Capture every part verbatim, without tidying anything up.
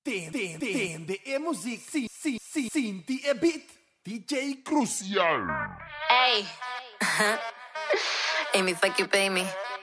Tende, tende e muziek, si, si, si, Sinti e beat, D J Crucial. Hey, Amy, fuck you, pay me.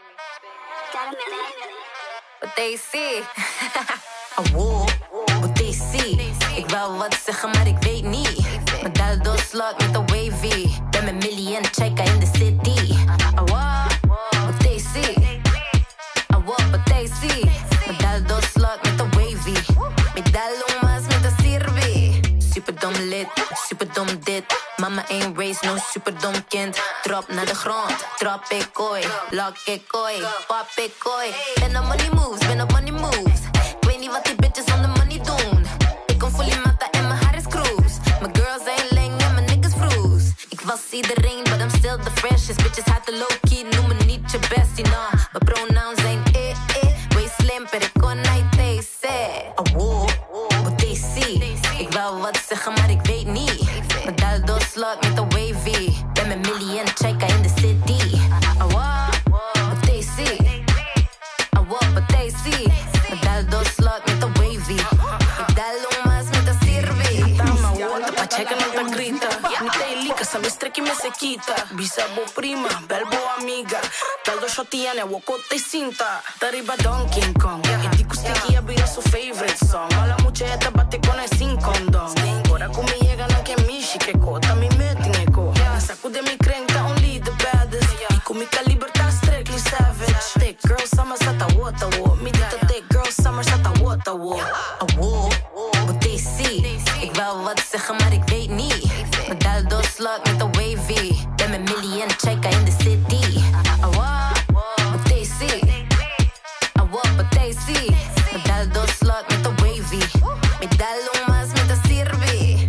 Wat they see? Awoe, wat they see? Ik wou wat zeggen, maar ik weet niet. Mijn daldo slot met de wavy. Ben met million checker in de city. Awoe, wat they see? Awoe, wat they see? Mijn daldo slot met de wavy. Mijn dalomas met de sirvi. Superdom lid, superdom dit. Mama ain't raised no superdom kind. Drop naar de grond, drop ik kooi. Lock ik kooi, pop ik kooi. Ben op money moves, ben op money moves. Ik weet niet wat die bitches on the money doen. Ik kom fully matta en mijn haar is cruise. Mijn girls ain't leng en mijn niggas fruits. Ik was iedereen, but I'm still the freshest. Bitches haten low-key, noem me niet je bestie, nah. Mijn pronouns zijn eh, eh. Wees slim, per ik kon niet deze. Awoe, wat they see? Ik wou wat zeggen, maar ik weet niet. Mijn daldo slot met de wavy. Ben met million checker in de city. Awoe, wat they see? Awoe, wat they see? Mijn daldo slot met de wavy. Ik dalomas met de sirvi. Tama wota pa checa não tá grita. Me tem lica, sabe estreque me se quita. Bisabo prima, belbo amiga. Daldo shotiane, wokote cinta. Tariba Don King Kong. E dico sticky abira su favorite song. Alla mucheta bate con el sin condom. Ora come llega na que mishi que cota mi meti neko. Me sacude mi crenca only the baddest. E com mi caliber tá strictly savage. Thick girl summer sata wota wo. Me dita thick girl summer sata wota wo. Awoe, wat they see? Ik wou wat zeggen, maar ik weet niet. Mijn daldo slot met de wavy. Ben met million checker in de city. Awoe, wat they see? Awoe, wat they see? Mijn daldo slot met de wavy. Mijn dalomas met de sirvi.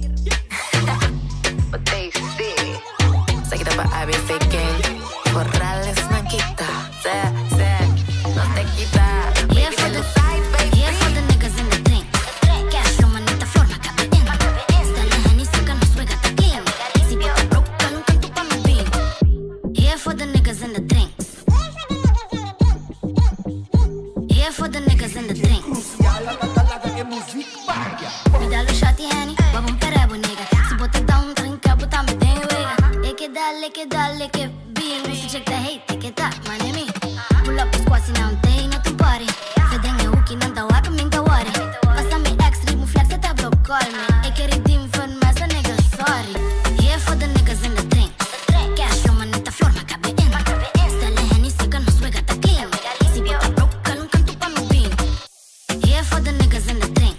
What they see? Zeg je dat bij A B C Gang? Corrales Nankita. Zeg, zeg, no te quita. Here for the side, baby. Here for the niggas in the drink. Cash flow, manita, flor, macabe in. Stella Henny, siga, no suega, ta clean. Si bota broke, nunca tu pa mi bean. Here for the niggas in the drinks. Here for the niggas in the drinks. Crucial, talaga e muziek, bagja. Me dá lo shot Henny, babum perebo, nigga. Si bota down, trinca, bota me den, wega. Eke dale, eke dale, eke bean. Si check the hate, eke ta, man, me. Pull up, squash, não tem, não tem party. Fedeng e hookie, não tá wap, minta worry. Passa me ex, remove flex, et a block, call me. Eke redeem fun, mas a nigga, sorry. Here for the niggas in the drink. Cash flow, manita, flor, macabe in. Stella Henny, siga, no suega, ta clean. Si bota broke, nunca tu pa mi bean. Here for the niggas in the drink.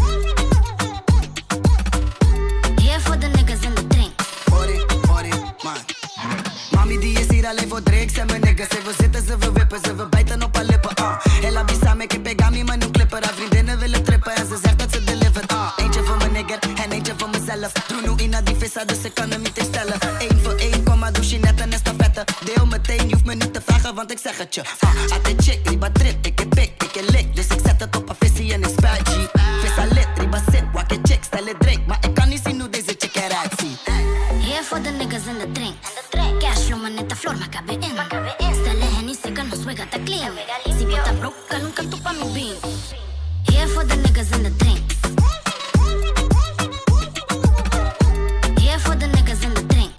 Here for the niggas in the drink. Ori, ori, man. Mami die is hier alleen voor drinks en mijn niggas. Ze wil zitten, ze wil wippen, ze wil bijten op haar lippen. Uh. Ella bisa me que pegami, maar nu clipper. Haar vriendinnen willen trippen en ze zegt dat ze delivert. Uh. Eentje voor mijn nigger en eentje voor mezelf. Doe nu in die visa, dus ik kan hem niet instellen. Eén voor één, kom maar douche net en estafette. Deel meteen, je hoeft me niet te vragen, want ik zeg het je. Uh. At de chick, riba trip, ik heb pik, ik heb lik. Dus ik zet het op een visie en ik spuit G. Vissa lit, riba zit, wakke chick, stel het drink. Maar ik kan niet zien hoe deze chick eruit ziet. Here for the niggas in the drink. Cash flow, manita, flor, macabe in. Stella Henny, siga, no suega, ta clean. Si bota broke, nunca tu pa mi bean. Here for the niggas in the drink. Here for the niggas in the drink.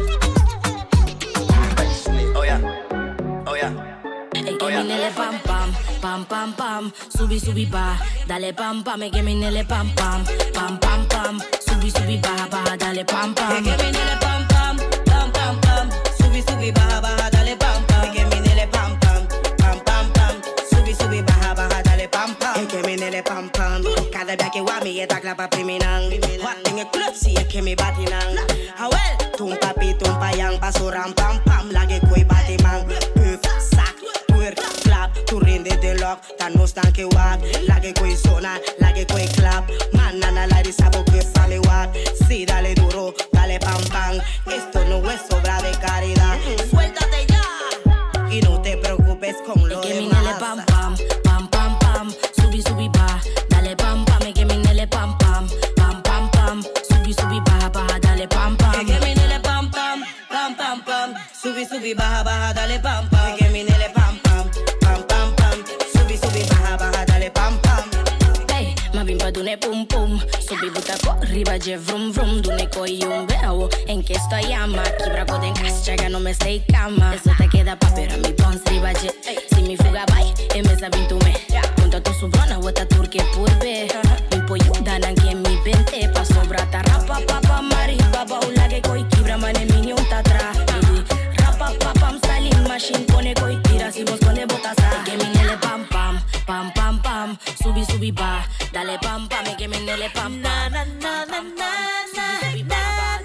Oh ja, oh ja. Hey, que mi nele pam pam, pam pam pam, subi subi ba, dale pam pam, hey, que mi nele pam pam, pam pam pam, subi subi ba ba, dale pam pam, hey, que mi nele pam pam, pam pam pam, subi subi ba ba, dale pam pam, hey, que mi nele pam pam, pam pam pam, subi subi ba ba, dale pam pam, hey, que mi nele pam pam, cada vez que wa mi eta clapa priminang, wat in a club si que mi batinang, ah well, tum papi tum payang pasuram pam pam, lagi koi batimang, puf sak. Clap, tu rinde de lock, tan no stan que wak. Lage koi zona, lage koi clap. Man, nana, la di sabo que sale wak. Sí, dale duro, dale pam pam. Esto no es obra de caridad. Suéltate ya y no te preocupes con lo que mi demás. nele pam pam, pam pam pam, subi subi ba, dale pam pam, que mi nele pam pam, pam pam pam, subi subi ba ba, dale pam pam, que mi nele pam pam, pam pam pam, subi subi ba ba, dale pam pam, que mi nele pam pam, pam pam pam, subi subi ba ba, dale pam pam. Hey, ma vim pa dune pum pum. Subi buta po riba je vrum vrum. Dune coi un veo en que estoy llama. Kibra ko den kas chaga no me stay cama. Eso te queda pa pero mi pons riba je. Si mi fuga vai e me sabin tu me. Punta tu subrona wata turke purbe. Mi poyo danan que mi vente pa sobra ta rapa papa mari baba ulage koi kibra mane mini un tatra. Rapa papa salim machine pone koi tira si vos pone botasa. Que mi nele pam pam pam pam pam. Subi subi ba dale pam pam que mi nele pam pam. Na na na na na.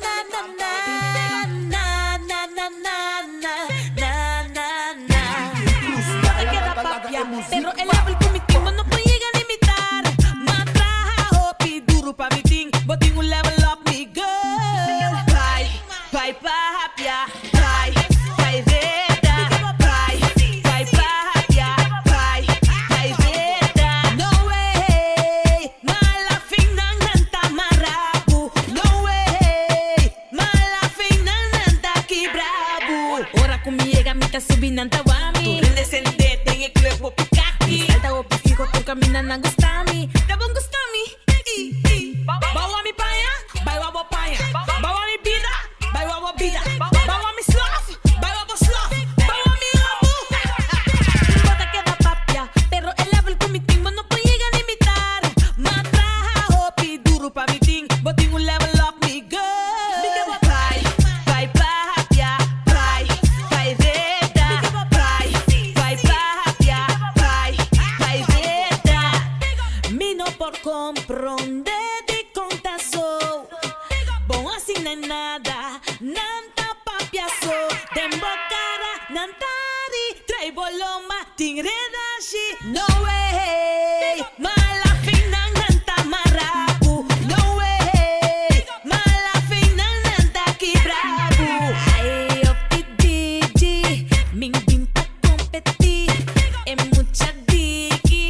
Pero el level con mi team no puede llegar a imitar. Matraja hopi duro pa mi team, botín un level up mi girl. Pai, pai pa hapia, pai, pai veda, pai, pai pa hapia, pai, pai veda. No way, mala fina nanta marabu. No way, mala fina nanta kibrabu. Ora kumi llega mi kasubi nanta wami. Tu descendente en el club Pikaki. Salta o pifico tu camina na gustami. Da bom gustami. Bawa mi paia, bawa bo paia. Bawa mi vida, bawa bo vida. Bawa mi sloth, bawa bo sloth. Bawa mi amo. Bota que da papia, pero el level con mi team no puede llegar a imitar. Matraja hopi duro pa mi team, botín un level up mi girl. Pai, pai pa hapia, pai, pai veda, pai, pai pa hapia, pai, pai veda. Mino por comprender de contazo. Bom assim não é nada, nanta papiaço. Dembocara, nantari, trai boloma, tingredashi. No way, mala fina nanta marabu. No way, mala fina nanta kibrabu. Ay, eu pedi, min vim pra competir. É mucha diki.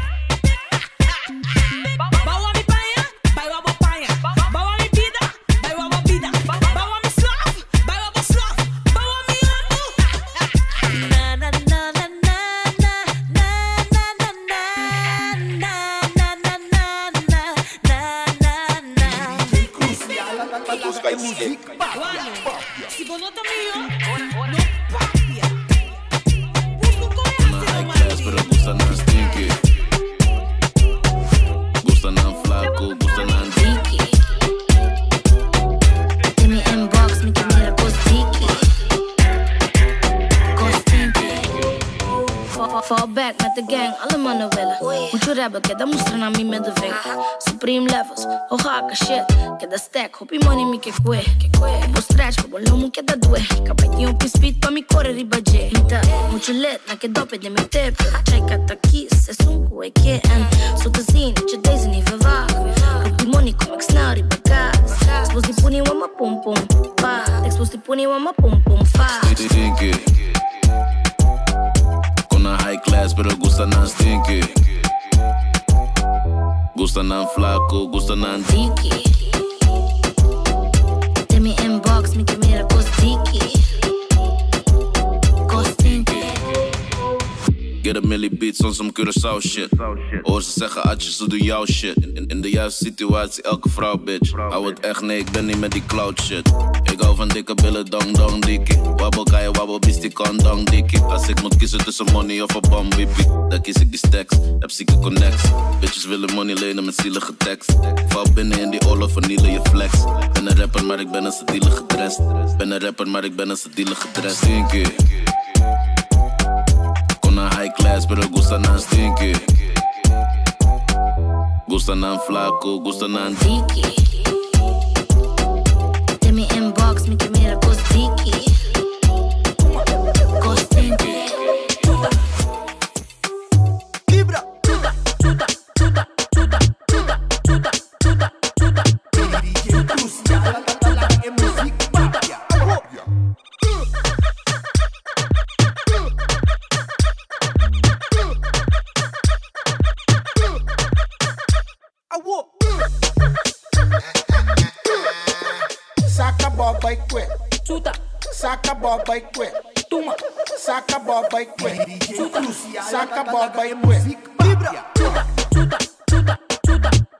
Bawa mi paia, bawa bo paia. Bawa mi vida, bawa bo vida. Bawa mi sloth, bawa bo sloth. Bawa mi amo. Na na na na na na na na na na na na na na na na. Busca música. Si vos no te mío, no papia. Busco corazón, Pero gusta nan stinky. Gusta nan flaco, gusta nan Diki. In mi inbox mi camera costiki. Costiki. Fall back met de gang, alle mannen willen. Moet je rappen, que da mostrando a mim met de vinger. Supreme levels, hoga shit. Que da stack, hopi money mi que kwe. Bo stretch, bo lomo que da due. Capaitinho um speed pa mi corre riba J. Mita, muito lit, na que dope de mi tip. Check out aqui, se sunko e que en. So te zien, je deze niet verwacht. Hopi money, kom ik snel riba gas. Expose die pony wa ma pum pum. Pa, expose die pony wa ma pum pum. Fa. stinky. Con a high class, pero gusta nan stinky. Gusta nan flaco, gusta nan Diki. In mi inbox mi camera costiki. Costiki. Get a milli beats on some Curaçao shit. Hoor ze zeggen atjes, ze doen jouw shit. In, in de juiste situatie, elke vrouw bitch. Hou het echt, nee, ik ben niet met die cloud shit. Ik hou van dikke billen, dong dong dikkie. Wabbel kan je wabbel, bies die kan dong dikkie. Als ik moet kiezen tussen money of een bom wippie, dan kies ik die stacks, heb zieke connects. Bitches willen money lenen met zielige tekst. Val binnen in die oorlog, vernielen je flex. Ben een rapper, maar ik ben als een dealer gedrest. Ben een rapper, maar ik ben als een dealer gedrest. Stinky. High class, pero gusta nan stinky. Gusta nan flaco, gusta nan Diki. In mi inbox mi camera costiki. Costiki. Kibra. Chuta, chuta, chuta, chuta, chuta, chuta, chuta, chuta. D J Crucial, la que música papia. Saca boba e que, chuta. Saca boba e que, tuma. Saca boba e que, chuta. Saca boba e que, vibra. Chuta, chuta, chuta, chuta.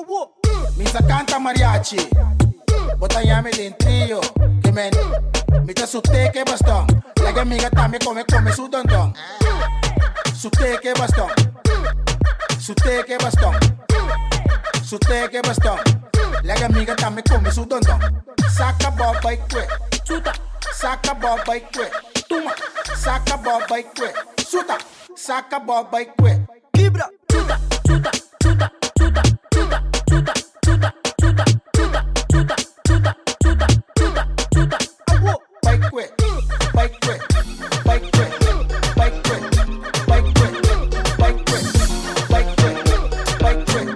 Misa canta mariachi, bota llame de trio. Que men, mita su teque bastón. La que amiga también come, come su dondón. Su teque bastón, su teque bastón, su teque bastón. La que amiga también come su dondón. Saca boba y que, chuta. Saca boba y que, tuma. Saca boba y que, chuta. Saca boba y que, vibra. Chuta, chuta, chuta, chuta, chuta, chuta, chuta, chuta, chuta, chuta, chuta, chuta, chuta, chuta. Bike que, bike que, bike que, bike que, bike que, bike que, bike que, bike que.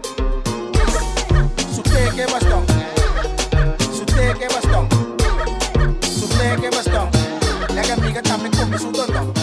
Su teque bastón, su teque bastón, su teque bastón. La que amiga también come su dondón.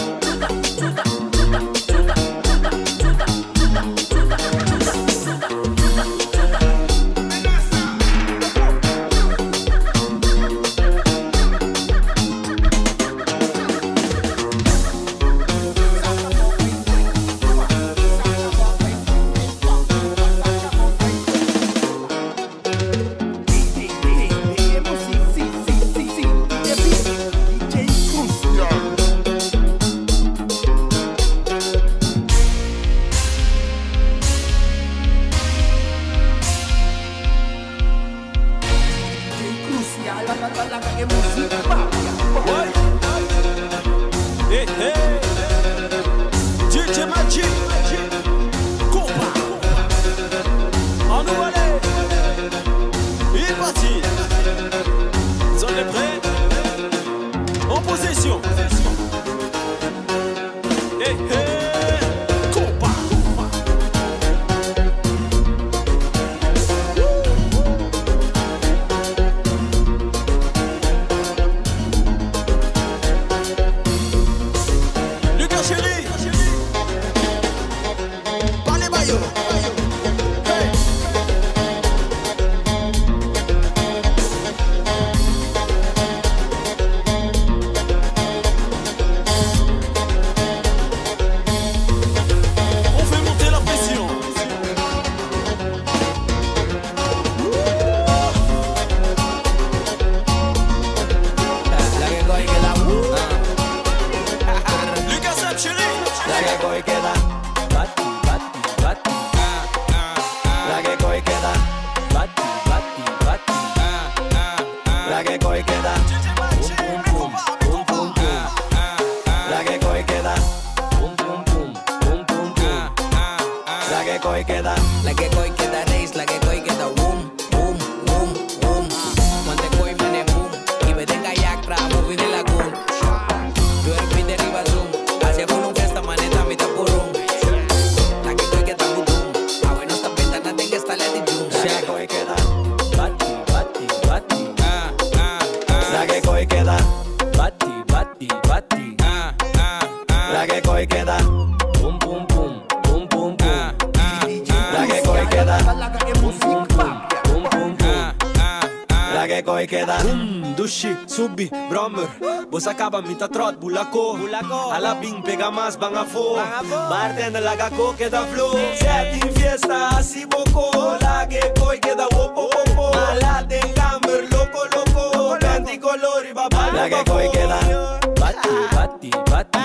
Acaba mita trot bulako Alabing pega mas bangafo Bartender laga ko queda flow Setting fiesta así boko Lage koi queda wopo wopo Malate camber loco loco Canti colori baba Lage koi queda Bati bati bati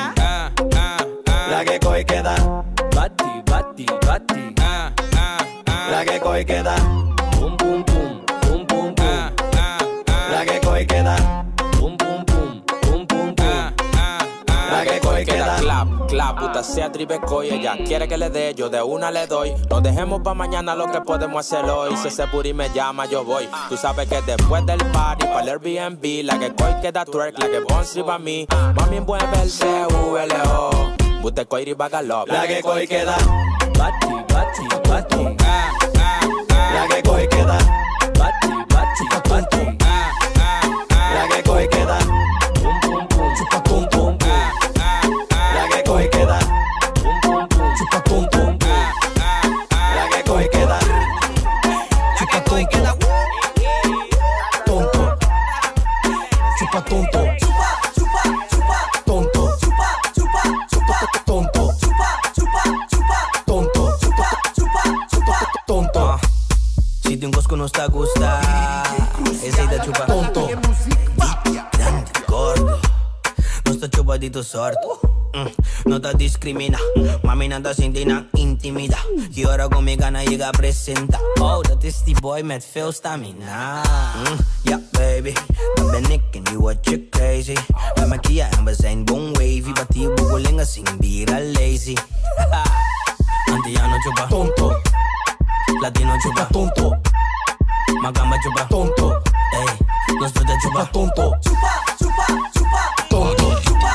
Lage koi queda Bati bati bati Lage koi queda Pum pum pum Pum pum pum Lage koi queda Clap, clap, puta se atribeco y ella quiere que le dé, yo de una le doy. No dejemos pa' mañana lo que podemos hacer hoy. Si ese booty me llama, yo voy. Tú sabes que después del party, para el Airbnb, la que coi queda twerk, la que bonsi pa' mí. Mami mueve el C U L O. Bute coi riba galop. La que coi queda. Bati, bati, bati. La que coi queda. Bati, bati, bati. La que coi queda. Pum, pum, pum. Chupa, pum, pum, pum. La que coi queda. Pum, pum, pum. Chupa, pum, pum, pum. La que coi queda. Chupa, pum, pum. Tonto. Chupa, tonto. Chupa, chupa, chupa. Tonto. Chupa, chupa, chupa. Tonto. Chupa, chupa, chupa. Tonto. Chupa, chupa, chupa. que não está a gostar. Esse aí da chupa tonto, grande, gordo. Não está chupadito sorte. Mm, no te discrimina, mami nada sin na intimida. Die ahora conmigo na llega a presenta. Oh, dat is die boy met veel stamina. Mm, ja baby, dan ben ik en nu word je crazy. Bij mijn Kia en we zijn bon wavy. Wat die boegelingen zien bier al lazy. Antiano chupa tonto, Latino chupa tonto, Magamba chupa tonto. Ey, nuestro te chupa tonto. Chupa, chupa, chupa tonto.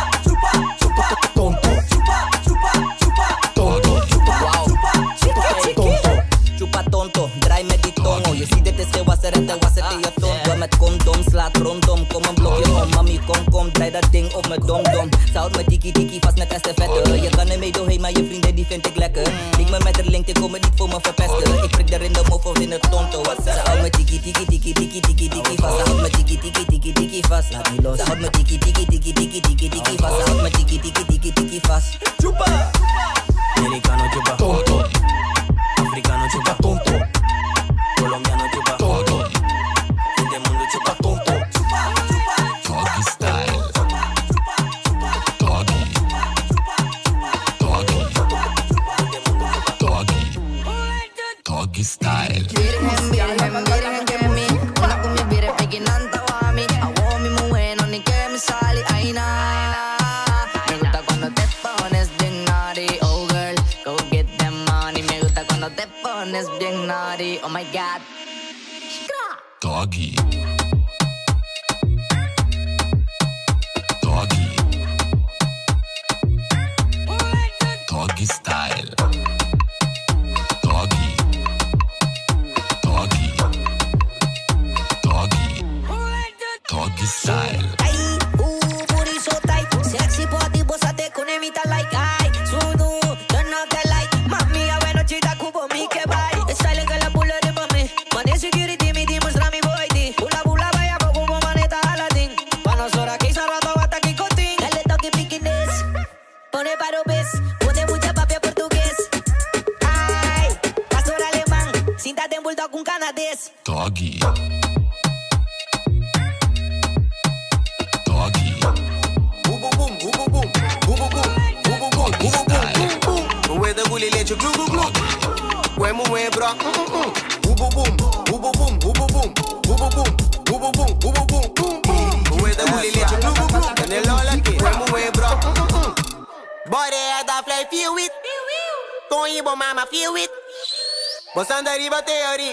Tonto, draai met die tongo. Je ziet het is geen wasser en hij was het in je tonto. Met condom, slaat rondom. Kom een blokje om, mami, kom, kom. Draai dat ding op mijn domdom. Ze houdt me tiki tiki vast met estafette. Je kan er mee doorheen, maar je vrienden die vind ik lekker. Link me met haar link, ik kom me niet voor me verpesten. Ik prik er in de mofo of in het tonto. Ze houdt me tiki tiki tiki tiki tiki tiki vast. Ze houdt me tiki tiki tiki tiki vast. Laat niet los. Ze houdt me tiki tiki tiki tiki tiki tiki vast. Ze houdt me tiki tiki tiki tiki vast. Chupa! Americano chupa tonto. Africano chupa tonto. Colombiano chupa tonto. Este mundo chupa tonto. Doggy style. Doggy. Doggy. Doggy. Doggy style. Virgen, virgen, virgen que mi. Una con mi virgen pequinanta mami. Hago mi mujer, no ni que me sale. Ay, na. Me gusta cuando te pones bien naughty. Oh girl, go get them money. Me gusta cuando te pones bien naughty. Oh my god. Doggy. Doggy. Doggy style. Doggy. Doggy. Doggy. Doggy style. Ay, uh, booty so tight. Sexy body, bózate con emita like. Ay, sudo, yo no te like. Mami, a ver, no chita, cubo, mi que bye. Style que la pula de mami. Money security, mi di, muestra mi boy, di. Bula, bula, vaya, poco, como maneta, Aladdin. Pa' nosotros aquí, cerrado, hasta aquí, cotín. Dale toque, piquines. Pone paro, ves. Pone mucha papia portugués. Ay, pastor alemán. Siéntate en bulldog con canadés. Doggy. Doggy. Boom, boom, boom, boom, boom, boom, boom, boom, boom, boom, boom, boom, boom, boom. Where the bully let you glue, glue, glue. Where mu way, bro? Boom, boom, boom, boom, boom, boom, boom, boom, boom, boom, boom, boom, boom, boom, boom, boom, boom. Where the bully let you glue, glue, glue. And they all like it. Where mu way, bro? Body head off like feel it. Don't you mama feel it? Bosan deriva theory.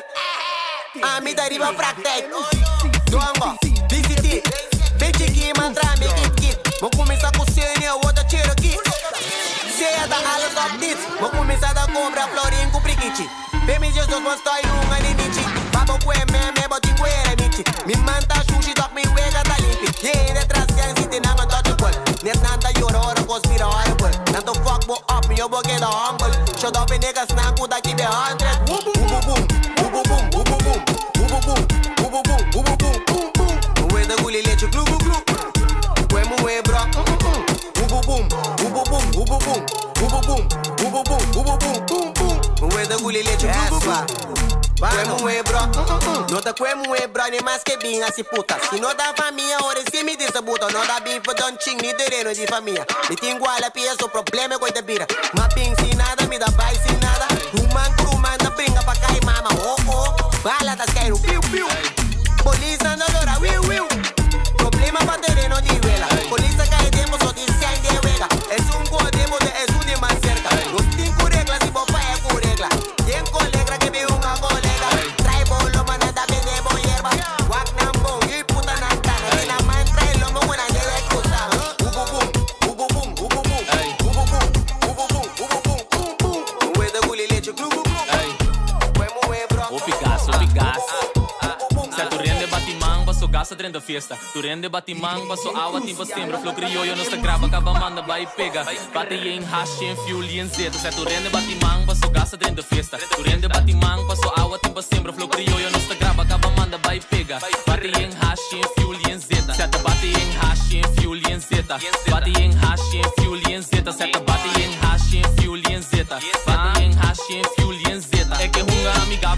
Ami deriva praktijk. Dongo, D C T. Beetje ki mantra, make it kit. Mo começa com cena, outra Cherokee. Ceia da alles op dit. Mo começa da compra, florinho com priquiti. Vem Jesus, mas tá em um aninite. Babo kwe meme, boti kwe remiti. Mi manta sushi, dok mi wega da limpi. Ye detrás, yang siti na man touch ball. Net nanta yoro, oro conspira horrible. Nanto fuck bo up, mi yo bo get a humble. Shut up in niggas, na kuda ki be hundred. Boom, boom, boom, boom, boom, boom, boom, boom, boom, boom, boom, boom, boom, boom, boom, boom, boom, boom. Where the gully let you glue, glue, glue. Where mu way, bro? Boom, boom, boom, boom, boom, boom, boom, boom, boom, boom, boom, boom, boom, boom, boom, boom, boom. Where the gully let you glue, glue, glue. Quemo way, bro. No te quemo way, bro, ni más que bien así putas. Si no da familia, ahora sí me distributo. No da bien, pues don ching, ni terreno de familia. Mi tengo a la pieza, problema con esta vira. Ma ping sin nada, mi da bye sin nada. Human, human, da bringa pa' acá y mama. Oh, oh, bala, das cairo, piu, piu. Polícia anda dora, wiu, wiu. Problema pa' terreno de vela. Polícia cae demo, so dice de vega. Es un godemo, de es un de más cerca. Los cinco reglas y bofa es con regla. Quien colegra que ve una colega. Trae bolo, mana, da me debo hierba. Guac nambo, y puta nantana. Y la man trae lomo, buena de la excusa. Ubu boom, ubu boom, ubu boom, ubu boom, ubu boom, ubu boom, boom, boom. Where the bully let you glue, glue, glue. Where mu way, bro? O Picasso, Picasso. Se tu rende batimang, baso gasta trem da fiesta. Tu rende batimang, baso awa timpa sembra. Flow criollo, no sta grava, acaba manda, vai pega. Bate em hash, em fuel e em zeta. Se tu rende batimang, baso gasta trem da fiesta. Tu rende batimang, baso awa timpa sembra. Flow criollo, no sta grava, acaba manda, vai pega. Bate em hash, em fuel e em zeta. Se tu bate em hash, em fuel e em zeta. Bate em hash, em fuel e em zeta. Se tu bate em hash, em fuel e em zeta. Bate em hash, em fuel e em zeta. É que hunga amigável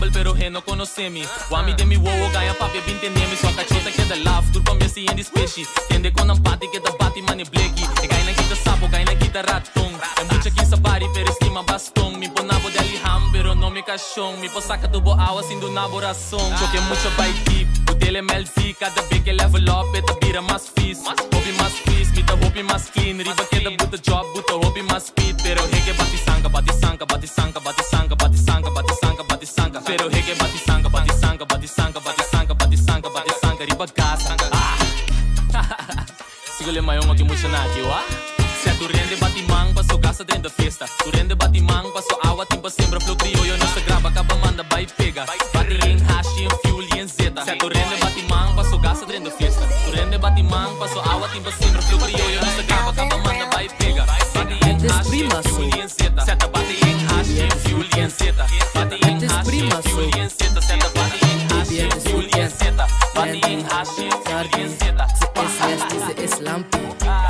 humble pero he no conoce me. Wami de mi wowo ganha papi bintende me. Só cachota que da love, turpa me si in the species. Tende con un party que da bati mani bleki. E gai na kita sapo, gai na kita ratong. E mucha quisa bari pero estima bastong. Mi po nabo de aliham pero no me cachong. Mi po saca tubo awa sin do nabo razón. Choque mucho by deep, o dele M L Z. Cada vez que level up, eta vira mais fiz. Hobby mais fiz, mi ta hobby mais clean. Riba que da buta job, buta hobby mais speed. Pero he que bati sanka, bati sanka, bati sanka, bati sanka, bati sanka, bati sanka, bati sanka. Pero he que bati sanka, bati sanka, bati sanka, bati sanka, bati sanka, bati sanka. Riba gas, ah. Sigule mayong aqui muito na aqui, ó. Se tu rende batimang, passo casa dentro da festa. Tu rende batimang, passo água, timpa sembra flow criollo. Não se grava, acaba manda, vai pega. Bati em hash, em fuel e em zeta. Se tu rende batimang, passo casa dentro da festa. Tu rende batimang, passo água, timpa sembra flow criollo. Não se grava, acaba manda, vai pega. Bati em hash, em fuel e em zeta. Seta bati em hash, em fuel e em zeta. Bati em hash, em fuel e em zeta. Seta bati em hash, em fuel e em zeta. Bati em hash, em fuel e em zeta. Ze is lampie.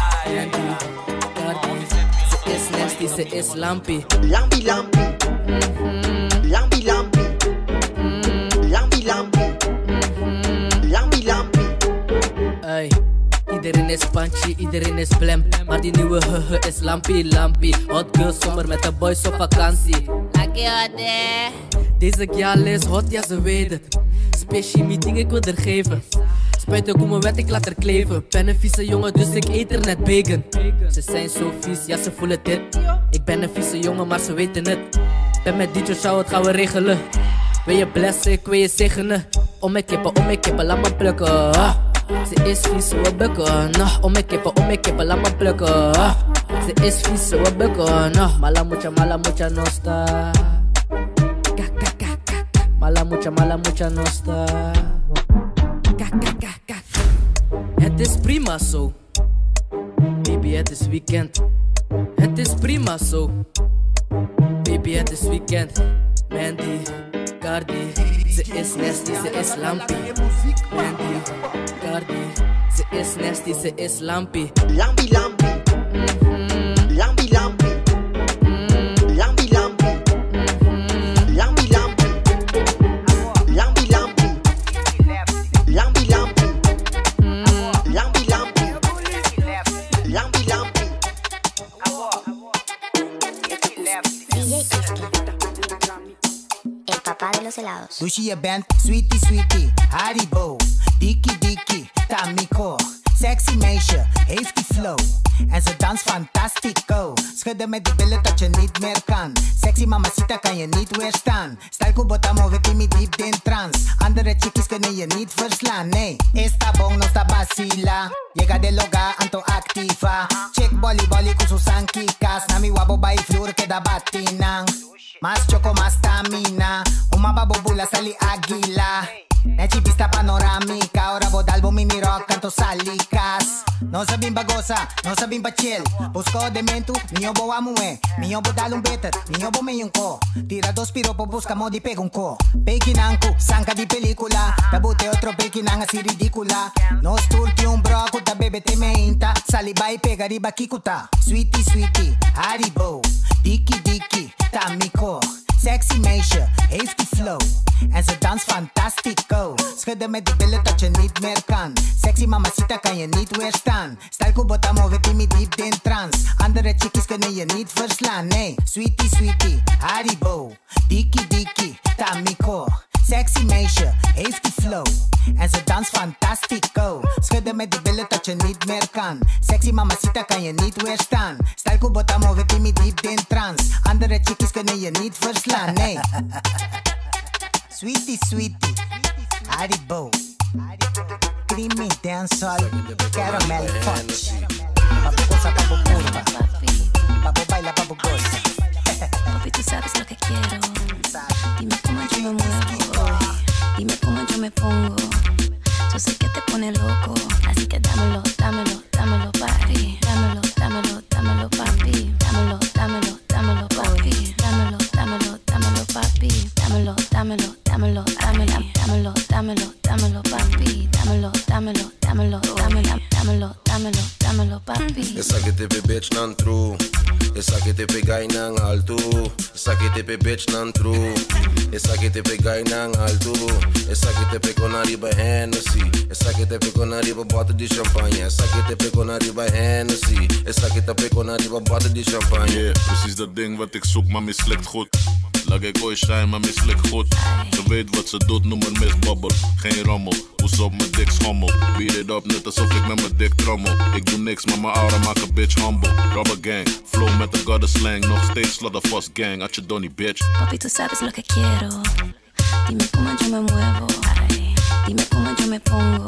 Ze is nasty, ze is lampie. Lampie, lampie. Lampie, lampie. Lampie, lampie. Lampie, lampie. Ey, iedereen is punchy, iedereen is blam. Maar die nieuwe huhe is lampie, lampie. Hot girl zomer met de boys op vakantie. Lucky hot there. Deze gal is hot, ja ze weet het. Special meeting, ik wil er geven. Spuiten komen wet, ik laat er kleven. Ben een vieze jongen, dus ik eet er net bacon. Ze zijn zo vies, ja ze voelen dit. Ik ben een vieze jongen, maar ze weten het. Ben met D J Show, het gaan we regelen. Wil je blessen, ik wil je zegenen. Om mijn kippen, om mijn kippen, laat me plukken. Ah. Ze is vies, we bukken. Nah. Om mijn kippen, om mijn kippen, laat me plukken. Ah. Ze is vies, we bukken. Nah. Mala mucha, mala mucha nosta. Mala mucha, mala mucha nosta. Het is prima zo. Baby, het is weekend. Het is prima zo. Baby, het is weekend. Mandy, Cardi. Ze is nasty, ze is lampie. Mandy, Cardi. Ze is nasty, ze is lampie. Lampie, lampie. Lampie, lampie. Lampie, lampie. Lampie, lampie. Lampie, lampie. Lampie, lampie. Lampie, lampie. Lampie, lampie. El papá de los helados. Dus je bent sweetie sweetie, Haribo. Dikkie dikkie, Tamiko. Sexy meisje, heeft die flow. En ze dans fantastico. Schudden met die billen dat je niet meer kan. Sexy mamacita kan je niet weerstaan. Style kubota mogen timmy diep in trance. Andere chickies kunnen je niet verslaan. Nee, esta bong no sta basila. Llega de loga, anto activa. Chick bolly bolly kusu sankikas. Nami wabo bai vloer que da batinang. Mas choco, mas stamina. Uma babobula sali águila. Nechi vista panoramica. Ahora bodalbo mini rock canto salicas. No sabim bagosa, no sabim pa chill. Busco de mentu, mio bo amue. Mio bo dal un better, mio bo me un co. Tira dos piropo, busca modi pega un co. Pekinanku, sanka di película. Tabute otro pekinang así ridicula. No sturti un broco, da bebe te meinta. Saliba y pega riba kikuta. Sweetie, sweetie, Haribo. Dikkie, dikkie, Tamiko. Sexy meisje, heeft die flow. En ze dans fantastico. Schudden met die billen dat je niet meer kan. Sexy mamacita kan je niet weerstaan. Style kubota mogen timmy diep in trance. Andere chickies kunnen je niet verslaan. Nee, sweetie sweetie, Haribo. Dikkie dikkie, Tamiko. Sexy meisje, heeft die flow. En ze dans fantastico. Schudden met die billen dat je niet meer kan. Sexy mamacita kan je niet weerstaan. Style kubota mogen timmy diep in trance. Andere chickies kunnen je niet verslaan. Nee. Sweetie, sweetie, Haribo. Creamy dancehall, caramel punch. Papo goza, papo curva. Papo baila, papo goza. Papi, tú sabes lo que quiero. Dime cómo yo me muevo. Dime cómo yo me pongo. Yo sé que te pone loco. Así que dámelo, dámelo, dámelo, papi. Dámelo, dámelo, dámelo, papi. Dámelo, dámelo, dámelo, papi. Dámelo, dámelo, dámelo, papi. Dámelo, dámelo. dámelo, dámelo, dámelo, dámelo, dámelo, dámelo, papi. Dámelo, dámelo, dámelo, dámelo, dámelo, dámelo, dámelo, papi. Esa que te pe bitch nan true. Esa que te pe guy nan alto. Esa que te pe bitch nan true. Esa que te pe guy nan alto. Esa que te pe con arriba Hennessy. Esa que te pe con arriba bottle di champagne. Esa que te pe con arriba Hennessy. Esa que te pe con arriba bottle di champagne. Yeah, precies dat ding wat ik zoek, maar mislukt goed. Lag ik ooit shine, maar mislukt goed. Ze weet wat ze doet, noem een misbabbel. Geen rommel, hoes op mijn dik schommel. Beat it up, net alsof ik met mijn dik trommel. Ik doe niks, maar mijn aura maakt een bitch humble. Rubber gang, flow met de goddess slang. Nog steeds slaughterhouse gang, at je donnie bitch. Papi, tú sabes lo que quiero. Dime cómo yo me muevo. Ay, dime cómo yo me pongo.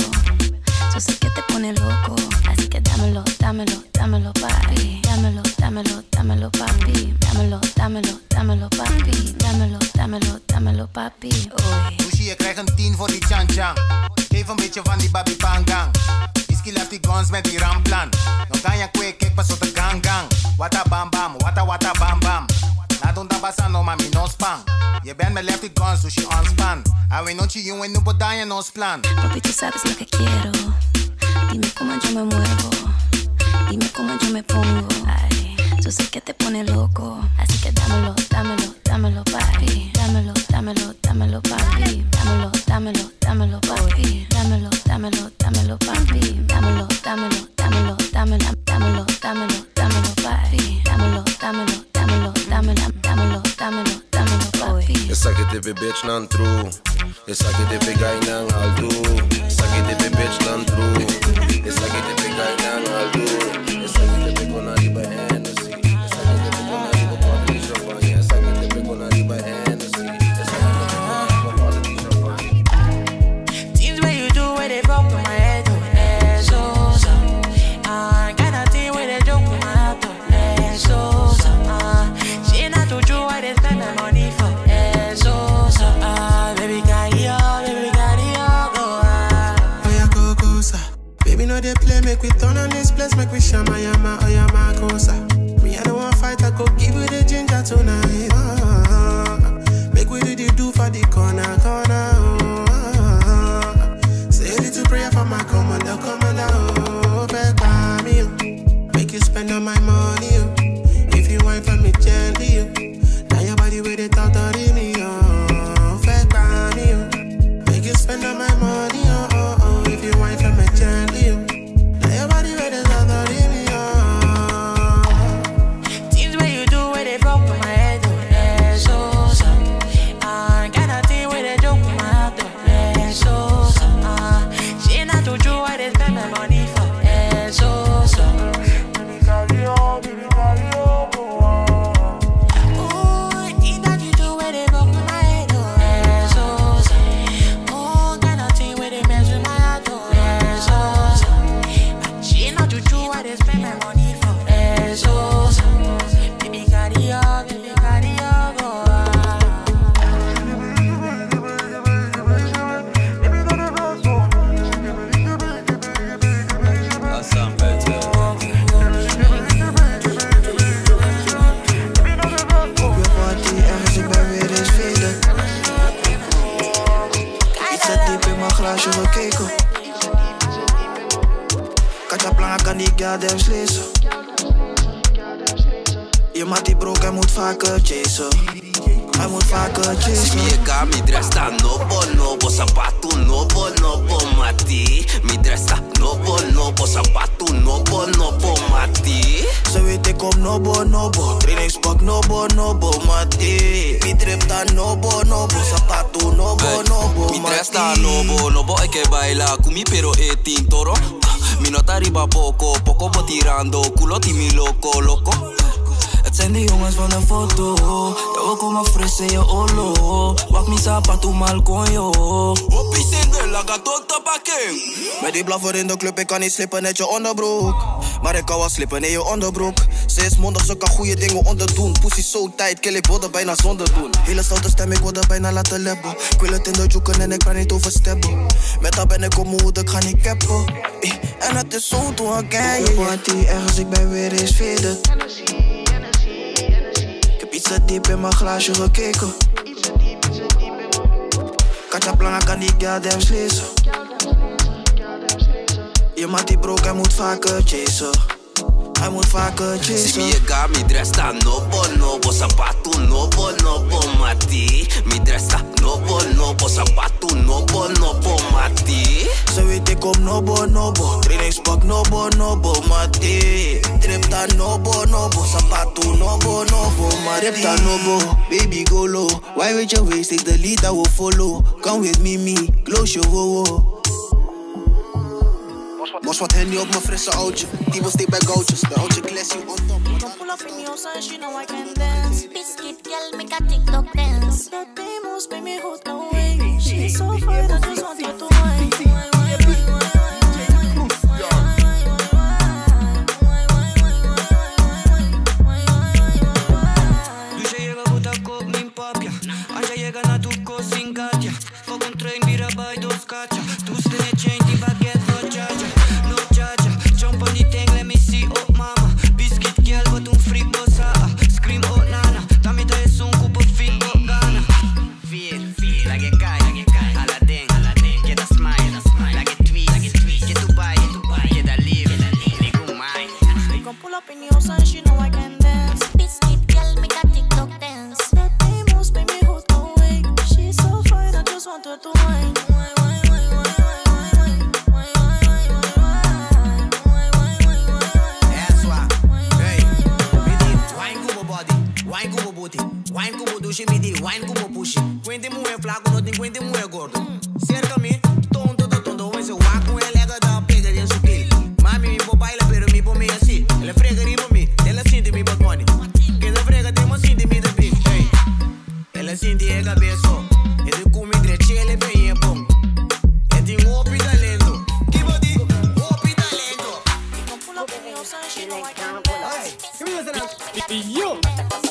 Yo sé que te pone loco. Así que dámelo, dámelo, dámelo, papi. Dámelo, dámelo, dámelo, papi. Dámelo, dámelo, dámelo, papi. Dámelo, dámelo, dámelo, papi. Oei. Lucy, je krijgt een tien voor die chan-chan. Geef een beetje van die babi pangang. Iski left die guns met die ramplan. Dan kan je kweek, kijk pas op de gang gang. Wata bam bam, wata wata bam bam. Na don tabasano mami no spam. Je bent met lefty guns, dus je onspan. A we noche you en nubo daña nos plan. Papi, tú sabes lo que quiero. Dime cómo yo me muevo. Dime cómo yo me pongo. Ay, yo sé que te pone loco. Así que dámelo, dámelo, dámelo, papi. Dámelo, dámelo, dámelo, papi. Dámelo, dámelo, dámelo, papi. Dámelo, dámelo, dámelo, papi. Dámelo, dámelo, dámelo, dámelo, dámelo, dámelo, dámelo, papi. Dámelo, dámelo, dámelo, dámelo, dámelo, dámelo, dámelo, papi. Esa que te pe bitch nan true. Esa que te pe guy nan alto. Esa que te pe bitch nan true. Esa que te pe guy nan alto. Esa que te pe con arriba Hennessy. Esa que te pe con arriba bottle di champagne. Esa que te pe con arriba Hennessy. Esa que te pe con arriba bottle di champagne. Things where you do where they fuck with my head, oh, eh, so, so. Ah, kind of thing where they joke with my heart, oh, eh, so, so. Ah, she not to do why they spend my money for, eh, so, so. Ah, baby, carry on, baby, carry on, go, ah. Oh, yeah, go, go, sir. Baby, no, they play, make we turn on this place, make we shama, yama, oh, yeah, my go, sir. Me, I don't want fight, I go give you the ginger tonight, oh. Make we do the do for the corner, corner, oh. Say a little prayer for my commander, commander, oh. Back by me, oh. Make you spend all my money, oh. If you want for me gently, oh. Now your body with it out of me, oh. Back by me, oh. Make you spend all my money, oh, oh, oh. If you want for me gently, oh. Now your body with it out of me, oh. Things where you do where they fuck with my head, oh, eh, so, so. Ah, kind of thing where they joke with my heart, oh, eh, so, so. Ah, she not to do why they spend my money for, eh, so, so. Baby, carry on, baby, carry on, go on. Oh, things that you do where they fuck with my head, oh, eh, so, so. Oh, kind of thing where they mess with my heart, oh, eh, so, so. Ah, she not to do why they spend my money for, eh, so, so. Baby, carry on, baby, carry on, go on. Op je party ergens, ik ben weer eens velen. Iets te diep in mijn glaasje gekeken. Katjaplan kan die girl dem slissen. Je maat die broek, hij moet vaker chasen. Hij moet vaker chasen. Mi ega, mi dresta nobo, nobo, sapato nobo, nobo, mati. Mi dresta nobo, nobo, sapato nobo, nobo, mati. Ze weet ik op nobo, nobo. Trainingspak nobo, nobo, mati. Mi trip dan nobo, nobo. Sapato nobo, nobo, Mi dresta nobo, nobo, hay que baila. Kumi pero e tintoro. Mi nota arriba poco, poco bo tirando. Culo ti mi loco, loco. Het zijn de jongens van de foto. Ja, we komen fris in je olo. Wak mi sapato mal con yo. Woppie single, la gato te pakken. Met die blaffer in de club, ik kan niet slippen net je onderbroek. Maar ik kan wel slippen in je onderbroek. Ze is mondig, ze kan goede dingen onderdoen. Pussy zo tight, kill ik wilde bijna zonder doen. Hele stoute stem, ik wilde bijna laten leppen. Ik wil het in de joeken en ik kan niet oversteppen. Met haar ben ik op mijn hoed, ik ga niet cappen. Eh, en het is zo toen herken je. Party ergens, ik ben weer eens verder. Ik heb iets te diep in mijn glaasje gekeken. Sa planga kan die girl dem slezen. Je maat die broek, hij moet vaker chasen. Hij moet vaker chasen. Si mi llega, mi dresta nobo, nobo. Sapato nobo, nobo, mati. Mi dresta nobo, nobo. Sapato nobo, nobo, mati. Ze weet ik kom nobo, nobo. Trainingspak nobo, nobo, mati. Tripta nobo, nobo. Sapato nobo, nobo, mati. Tripta nobo, baby go low. Why with your waist, take the lead, I will follow. Come with me, me, close your wo. Mos wat handy op mijn frisse oudje. Die wil steek bij goudjes. De oudje classy on top. Don't pull up in your son, she know I can dance. Biscuit girl, make a TikTok dance. That famous, make me hold away. She's so fine, I just want her to wine. Luce llega puta con mi papia. Anja llega na tu cosingatia. Fuck un train, mira by dos cacha. Tu stene chain, die baguette, no charger. No charger, jump on the thing, let me see, oh mama. Biscuit girl, wat un freak bossa. Scream, oh nana. Dame da es un cupo fit, oh gana. Fear, fear, la que cae, la que cae. Aladdin, Aladdin, get a smile, a smile. La que tweet, la que tweet. Get Dubai, Dubai. Get a live, get a live. Nigga mine. We gon' pull up in your son, she know I can dance. Biscuit girl, make a TikTok dance. That famous, make me hold away. She's so fine, I just want her to wine. Wine como booty, wine como douche, me di wine como push. Quente mulher flaco, não tem quente mulher gordo. Cerca-me, tonto, tonto, tonto. Mas eu vá com ele, ela dá pega dentro do quilo. Mami, me pô baila, pero me pô meio assim. Ela frega riba me, ela sente me bot money. Quem da frega tem uma sente me da big. Ela sente a cabeça, e de come direito, ele bem é bom. E tem um opi talento, que body, opi talento. Pull up in your son, she know I can dance. Give me the yo.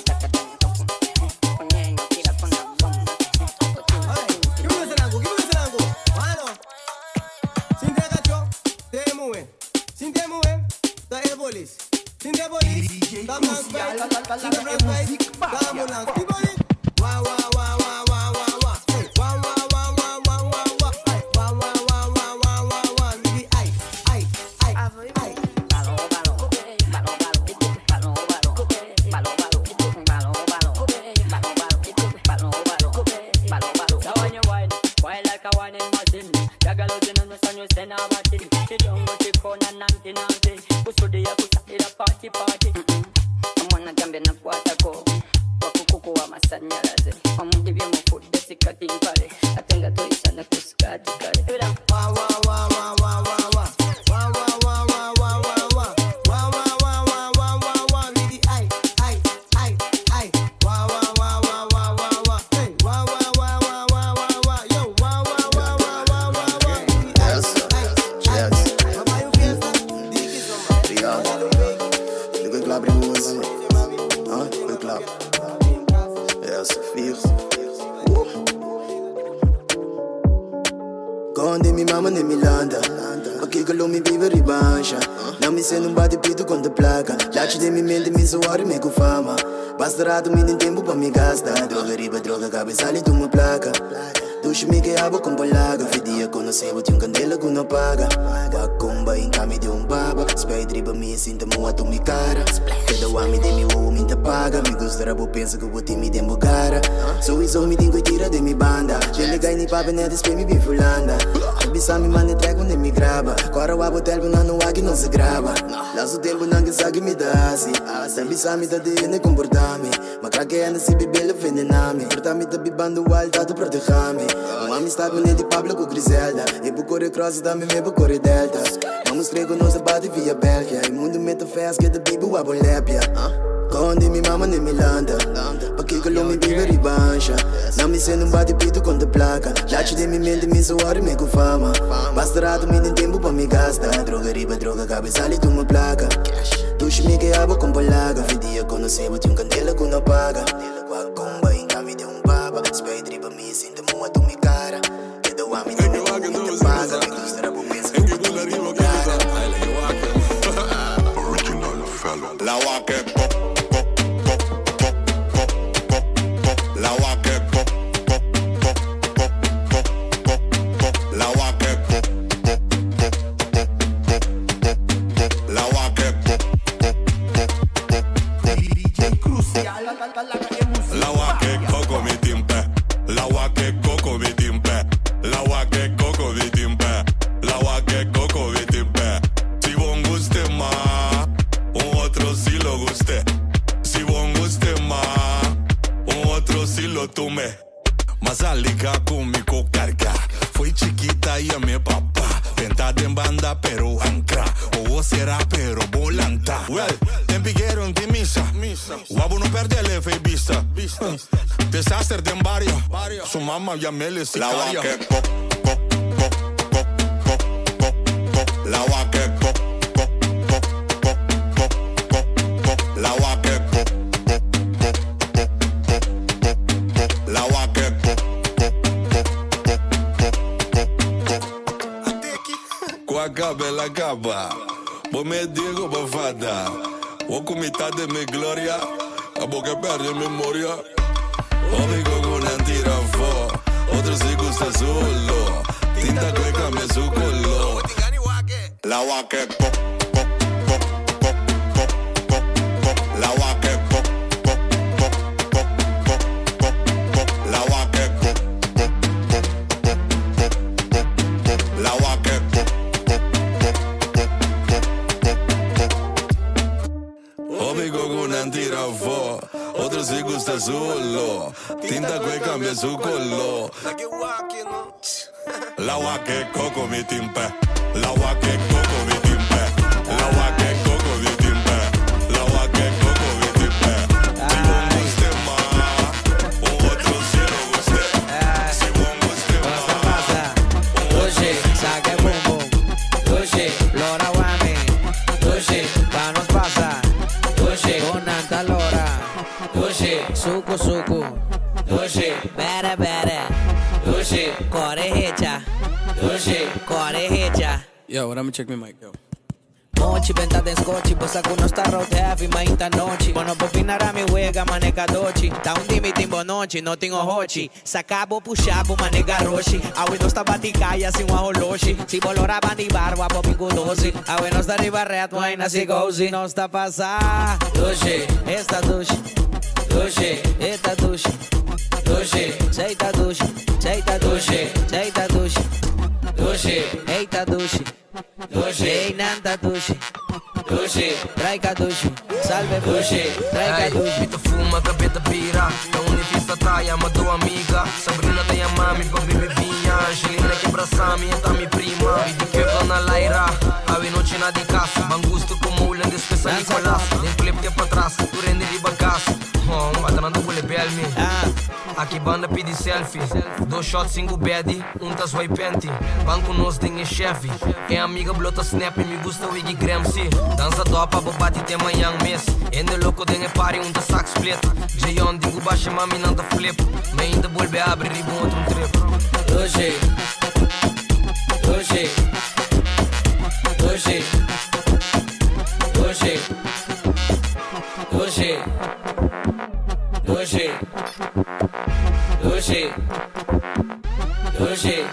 Bastarado, me tem tempo pra me gastar. Droga, riba, droga, cabeça ali de uma placa. Duche me que abo com polaga. Fedia conhecer, bote um candela que não paga. Bacumba em caminho de um baba. Spade, riba, me sinta moa, tu me cara. Cada homem de mi ou me paga. Me gusta, rabo, pensa que vou te me dembo cara. So isso me tem que tira de mi banda. Gente, gai, ni papo, né, despe me bifulanda. Bisa me manda track onde me grava. Agora o abo telbo na no agi não se grava. Laço o tempo não que sabe me dá assim. Bisa me dá de ne comportar-me. Mas pra que anda se bebê venename. Porta-me da bibando o alta tu proteger-me. Uma amistade com ele Pablo com Griselda. E por correr cross da me me por correr delta. Vamos trego nos abate via Bélgica. E mundo meta fez que da bibo a bolépia. Conde mi mama nem me landa. Pa que que lo me vive ribancha. Não me sendo um bate pito com de placa. Late de mi mente me soare me com fama. Bastarado me tem tempo pra me gastar. Droga riba, droga cabeça ali tu uma placa. Duche me que abo com polaga. Fedia conhecer, bote um candela que não paga. Wacumba em caminho de um baba. Spade riba me sinta moa tu me cara. Que do homem de me me paga. Me gusta rabo pensa que bote me tem cara. Original fellow. La waque pop. La waque pop, pop, pop, pop, pop. que coco vitimpe. La wa que coco vitimpe. La wa que coco vitimpe. Si bon guste ma, un otro si lo guste. Si bon guste ma, un otro si lo tume. Mazalika kumiko carga. Fui chiquita y a mi papá. Tentada en banda pero ancra. O será pero volanta. Well, te pigueron de misa. Guapo no perde el F vista. Desastre de barrio. Su mamá ya me le sicaria. La wa que co, co, co, co, co, co, co. La wa que co, co, co, co, co, co, co. La wa que co, co, co, co, co, co, co. La wa que co, co, co, co, co, co. Cuaca bela capa. Vos me digo bafada. Vos con mitad de mi gloria. A boca perde memoria. Obigo con un tirafo. Otro si gusta solo. Tinta cueca me su color. La wa que co, co, co, co, co, co, co. La wa que co, co, co, co, co, co, co. La wa que co, co, co, co, co, co, co. La wa que co, co, co, co, co, co. Obigo con un tirafo. Otro si gusta solo. Tinta cueca cambia su color. La wa que coco mi timpe. La wa que coco mi timpe. La wa que coco mi timpe. La wa que coco mi timpe. Si bon guste ma, un otro si lo guste. Si bon guste ma. Doce, saque bum bum. Doce, lora wame. Doce, pa nos pasa. Doce, con tanta lora. Doce, suco suco. Doce, bere bere. Doce, corehecha. Doce, corehecha. Yo, what, I'm gonna check my mic, yo. Mochi, venta de scotchi, posa con uno star road heavy, ma inta noci. Bono popinara mi wega, manega doci. Da un dimi timbo noci, no tingo hochi. Sacabo puxabo, manega roshi. Awe nos ta baticaya, sin wa holoshi. Si bolora bandi barba, popingo doce. Awe nos ta riba red wine, así gozi. Nos ta pasa. Doce, esta doce. Doce, esta doce. Doce, seita doce. Seita doce, seita doce. Doce, eita doce. Doce, ei nanta doce. Doce, traica doce. Salve doce, traica doce. Pita fuma, capeta pira. Da unifista taia, ma tua amiga. Sabrina tem a mami, papi bebinha. Angelina que abraça-me, tá mi prima. Vidi que dona Laira, awe noite na de casa. Mangusto como ulha de espessa Nicolás. Nem clip que pra trás, tu rende de bagaço. Oh, atanando o lebelmi. Aqui banda pede selfie. Dois shots, cinco bad, um tá swipe panty. Banco nós tem chefe. É amiga blota snap, me gusta o Iggy Gramsci. Dança topa, bobate tem manhã mês. Ende louco tem a party, um tá saco split. Jayon, digo baixa, mami não tá flip. Me ainda volve a abrir, ribo outro trip. Doce, doce, doce, doce, doce, doce, doce, doce.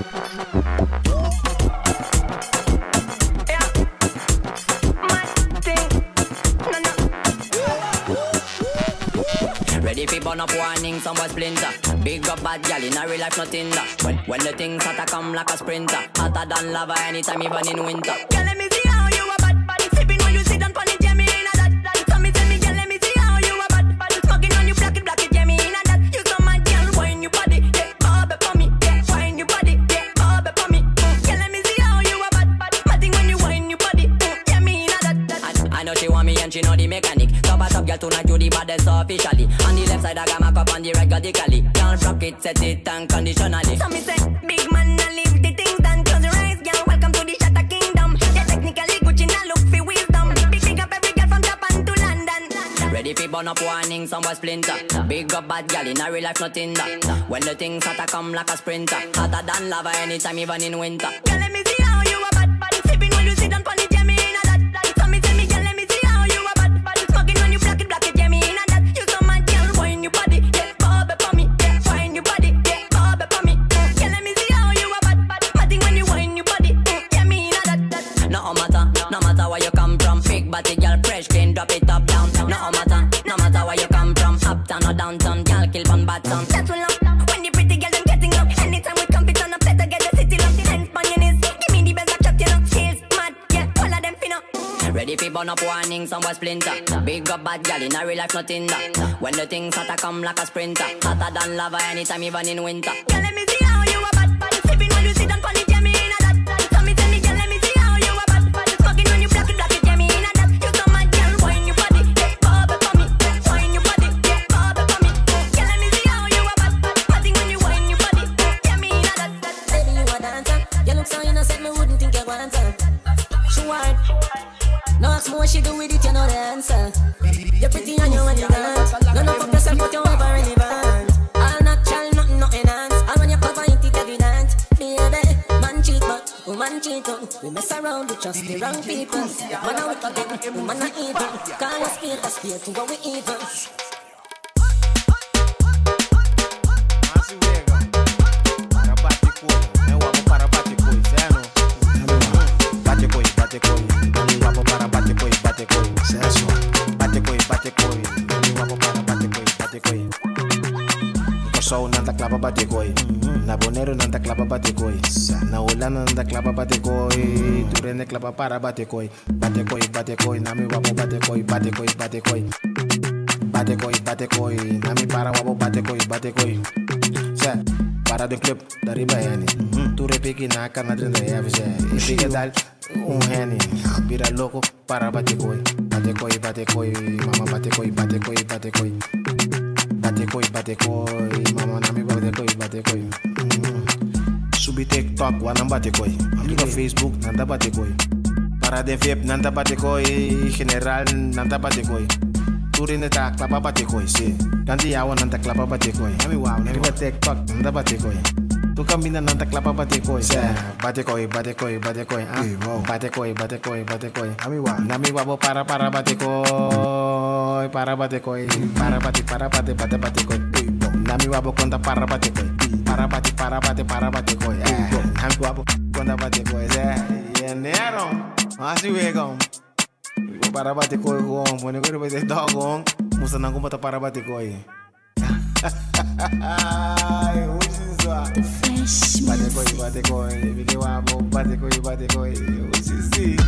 Ready for burn up warning, some boy splinter. Big up bad gal in a real life, nothing that. When, when the things hotter come like a sprinter. Hotter than lava anytime, even in winter. Girl, let me see how you a bad bad. Sipping when you sit down pon it, yeah, me in a that. So me tell me, girl, let me see how you a bad bad. Smoking on you, black it, black it, yeah, me in a that. You so mad, girl, wine your body, yeah, bob it for me, yeah, wine your body, yeah, bob it for me. Girl, let me see how you a bad bad. Matting when you wine your body, yeah, me in a that. that. I, I know she want me and she know the mechanic. Top a top girl tonight, you the baddest officially. On the left side, I got my cup on the right, radically. Can't rock it, set it unconditionally. So me say, big man, now leave the things done. Close your eyes, girl, welcome to the Shatter Kingdom. Yeah, technically Gucci, now look for wisdom. Big, big up every girl from Japan to London. Ready for burn up warning, some boy splinter. Big up bad gal in a real life, nothing that. When the things hotter come like a sprinter. Hotter than lava anytime, even in winter. Girl, let me see how you a bad bad. Sipping when you sit down pon it, yeah, me in a that. So me tell me, girl, let me see how you a bad bad. Smoking when you black it, black it, yeah, me in a that. You so mad, girl, wine your body, yeah, bob it for me, yeah, wine your body, yeah, bob it for me. Girl, let me see how you a bad bad. Matting when you wine your body, yeah, me in a that that. No matter, no matter where you come from. Big body girl, fresh, clean, drop it up down. No matter, no matter where you come from. Uptown or downtown, girl, kill one bad town. That's what love. When the pretty girl them getting up. burn up warning, some was splinter. Big up bad gal in a real life, nothing that. When the things hotter come like a sprinter, hotter than lava anytime, even in winter. Girl, let me see how you a bad bad. Sipping when you sit and panic, yeah me in a that. Tell me, tell me, girl, let me see how you a bad bad. Smoking when you block it, block it, yeah me in a that. You so mad, girl, wine your body, yeah, bubble for me, yeah, wine your body, yeah, bubble for me. Girl, let me see how you a bad bad. Party when you wine your body, yeah me in a that. Baby, you a dancer. You look so innocent, me wouldn't think you want her. She want. No ask me what she do with it, you know the answer. You're pretty and you want to dance. No, no, fuck yourself, but you're over relevant. All natural, nothing, nothing enhanced. All when you cover it, it's evident. Baby, man cheat, but woman cheat too. We mess around with just the wrong people. Man a wicked, woman a evil. Call us spade a spade to what we evil. Bate coi, bate coi, mami guapo para bate coi, bate coi, senso. Bate coi, bate coi, mami guapo para bate coi, bate coi. Koso nanda klapa bate coi, na bonero nanda klapa bate coi, na ulana nanda klapa bate coi, turene klapa para bate coi, bate coi, bate coi, nami guapo bate coi, bate coi, bate coi, bate coi, bate coi, nami para guapo bate coi, bate coi. Se para de club dari bayani, tu repeki na kana dentro da F G, e fica dal un henny, vira loco para bate coi, bate coi, bate coi, mama bate coi, bate coi, bate coi, bate coi, bate coi, mama nami bate coi, bate coi. Subi TikTok wana bate coi, aplica Facebook nanda bate coi, para de V I P nanda bate coi, general nanda bate coi. Turin neta klapa bate coi, si. Ganti yawa nanda klapa bate coi, ami wow, nami bate TikTok nanda bate coi. Tu cammina nanta klapa bate coi, se bate coi, bate coi, bate coi, ah, bate coi, bate coi, bate coi, ami wa, nami wabo para para bate coi, para bate coi, para bate para bate bate bate coi, nami wabo conta para bate coi, para bate para bate para bate coi, eh, nami wabo conta bate coi, se, enero, así vegam, para bate coi gong, pone coi bate dog gong, musa nang kumata para bate coi. Ai, the fresh bate coi, bate coi, vedi wabo, bate coi, bate coi, usi si.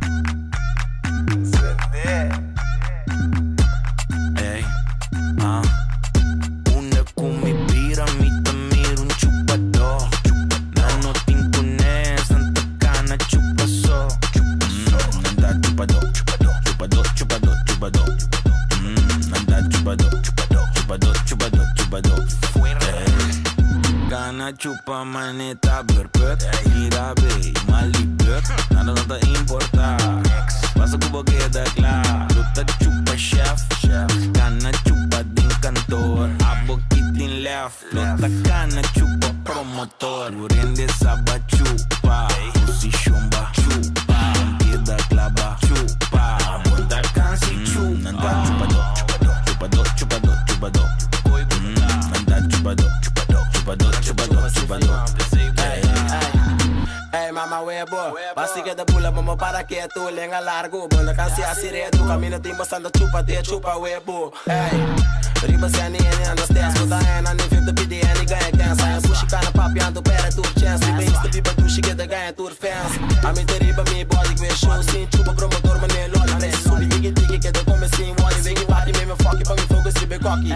Ey, ah, una kumi piramita mir un chupador. Nano tincune, santa cana chupaso. Nanda chupado, chupado, chupado, chupado, chupado. Nanda chupado, chupado, chupado, chupado, chupado. Gana chupa maneta berpet, gira be malibet, nada nada importa. Pasa cubo queda claro, luta chupa chef, gana chupa din cantor, abo kitin left, luta gana chupa promotor, urende saba chupa, usi shumba chupa, queda clava chupa, bunda cansi chupa, nanda chupado, chupado, chupado, chupado, nanda chupado. Chupado, chupado, chupado. Hey mama webo, basi que de pula mama para que tu lenga largo. Bona casi así re tu camino timbo sanda chupa de chupa webo. Hey, riba se ani ani understand. So da en ani fifty pidi ani ganha cansa. Pushi kana papi ando pera tu chance. Riba insta biba tu shige da ganha tu fans. Ami te riba mi body que show sin chupa promotor mane lol. Nesse subi digi digi que da come sin wani. Vegi party me me fuck pa mi focus ribe cocky.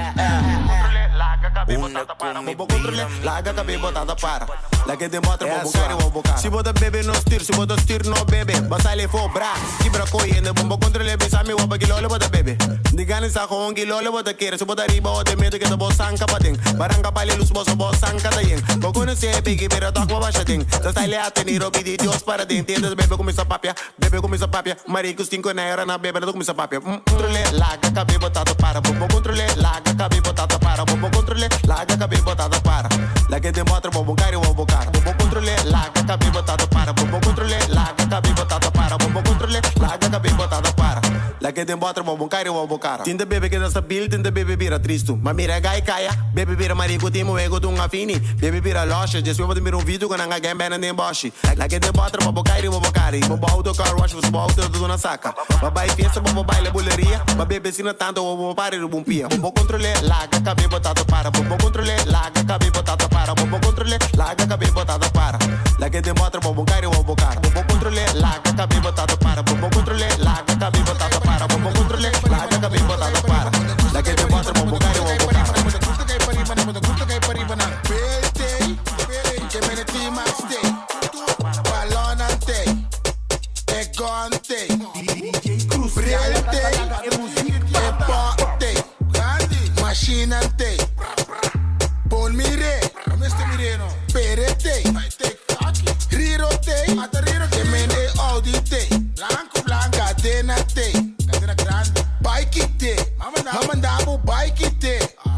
Una Bobo controle, laga cabe botada para. La que demonstra bobo cara bobo cara. Se bota bebe no stir, se bota stir no bebe. Basta le fo bra, kibra koi en de bombo controle besame wapa kilo le bota bebe. Digani sa gewoon kilo le bota kere, se bota riba o de medo que de bosan kapating. Baranga pale luz boso bosan katayen. Bokone se pigi pero tak wa bashating. Da style a tenir obi di Dios para de entiendes bebe como esa papia, bebe como esa papia. Marico cinco naira na bebe como esa papia. Controle laga cabe botada para, bombo controle laga cabe botada para, bombo controle laga cabe botada para. La que demonstra bobo cara bobo cara. Bombo controle laga cabe botada para, bombo controle laga cabe botada para, bombo controle laga cabe botada para. La que demonstra bobo cara bobo cara. Tinta bebe que nessa bil, tinta bebe vira tristo. Mas mira gai caia, bebe vira marico timo ego tu nga fini. Bebe vira loja, just we mira um vídeo quando nga game bem nem boshi. La que demonstra bobo cara bobo cara. Bobo auto car wash, bobo auto do na saca. Babai fiesta, bobo baile buleria. Mas bebe sina tanto bobo pare do bom pia. Bombo controle laga cabe botada para, bombo controle laga cabe botada para, bombo controle laga cabe botada para. La que demonstra bobo cara bobo cara. Bombo controle laga cabe botada para, bombo controle laga cabe Climax day, Ballon day, Egon day, Briel day, Epok day, Machine day, Bon Mire, Pere day, Riro day, Emene Audi day, Cadena day, Bike day, Mamandabo bike day,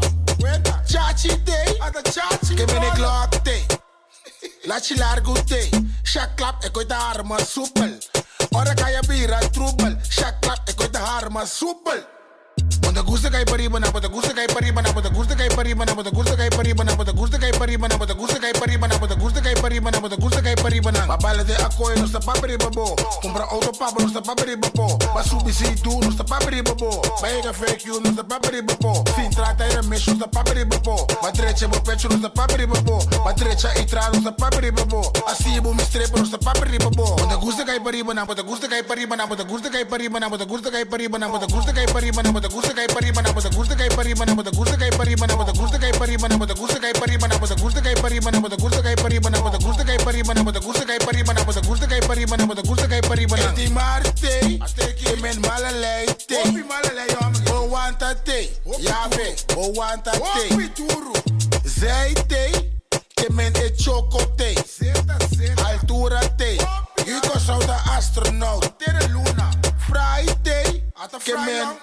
Chachi day, Emene Glock day, Lachi largo day, Shak clap e coi da arma supel, Ora kaya bira trouble, Shak clap e coi da arma supel. Bota gusta kai pariba na bota gusta kai pariba na bota gusta kai pariba na bota gusta kai pariba na bota gusta kai pariba na bota gusta kai pariba na bota gusta kai pariba na bota gusta kai pariba na babala de akoy no sta paperiba bo compra auto papa no sta paperiba bo basubi si tu no sta paperiba bo pega fake you no sta paperiba bo fin trata era mesh no sta paperiba bo madrecha bo pecho no sta paperiba bo madrecha e tra no sta paperiba bo assim bo mistrepo no sta paperiba bo bota gusta kai pariba na bota gusta kai pariba na bota gusta kai pariba na bota gusta kai pariba na bota gusta kai pariba na bota gusta kai pariba na bota gusta kai pariba na bota gusta kai pariba na bota gusta kai pariba na bota gusta kai pariba na bota gusta kai pariba na bota gusta kai pariba na bota gusta kai pariba na bota gusta kai pariba na bota gusta kai pariba na bota gusta kai pariba na di marte que men malaleite opi malalei o wanta te ya ve o wanta te opi turu zeite que men e chocote altura te Iko sauda astronaut tere luna Friday que men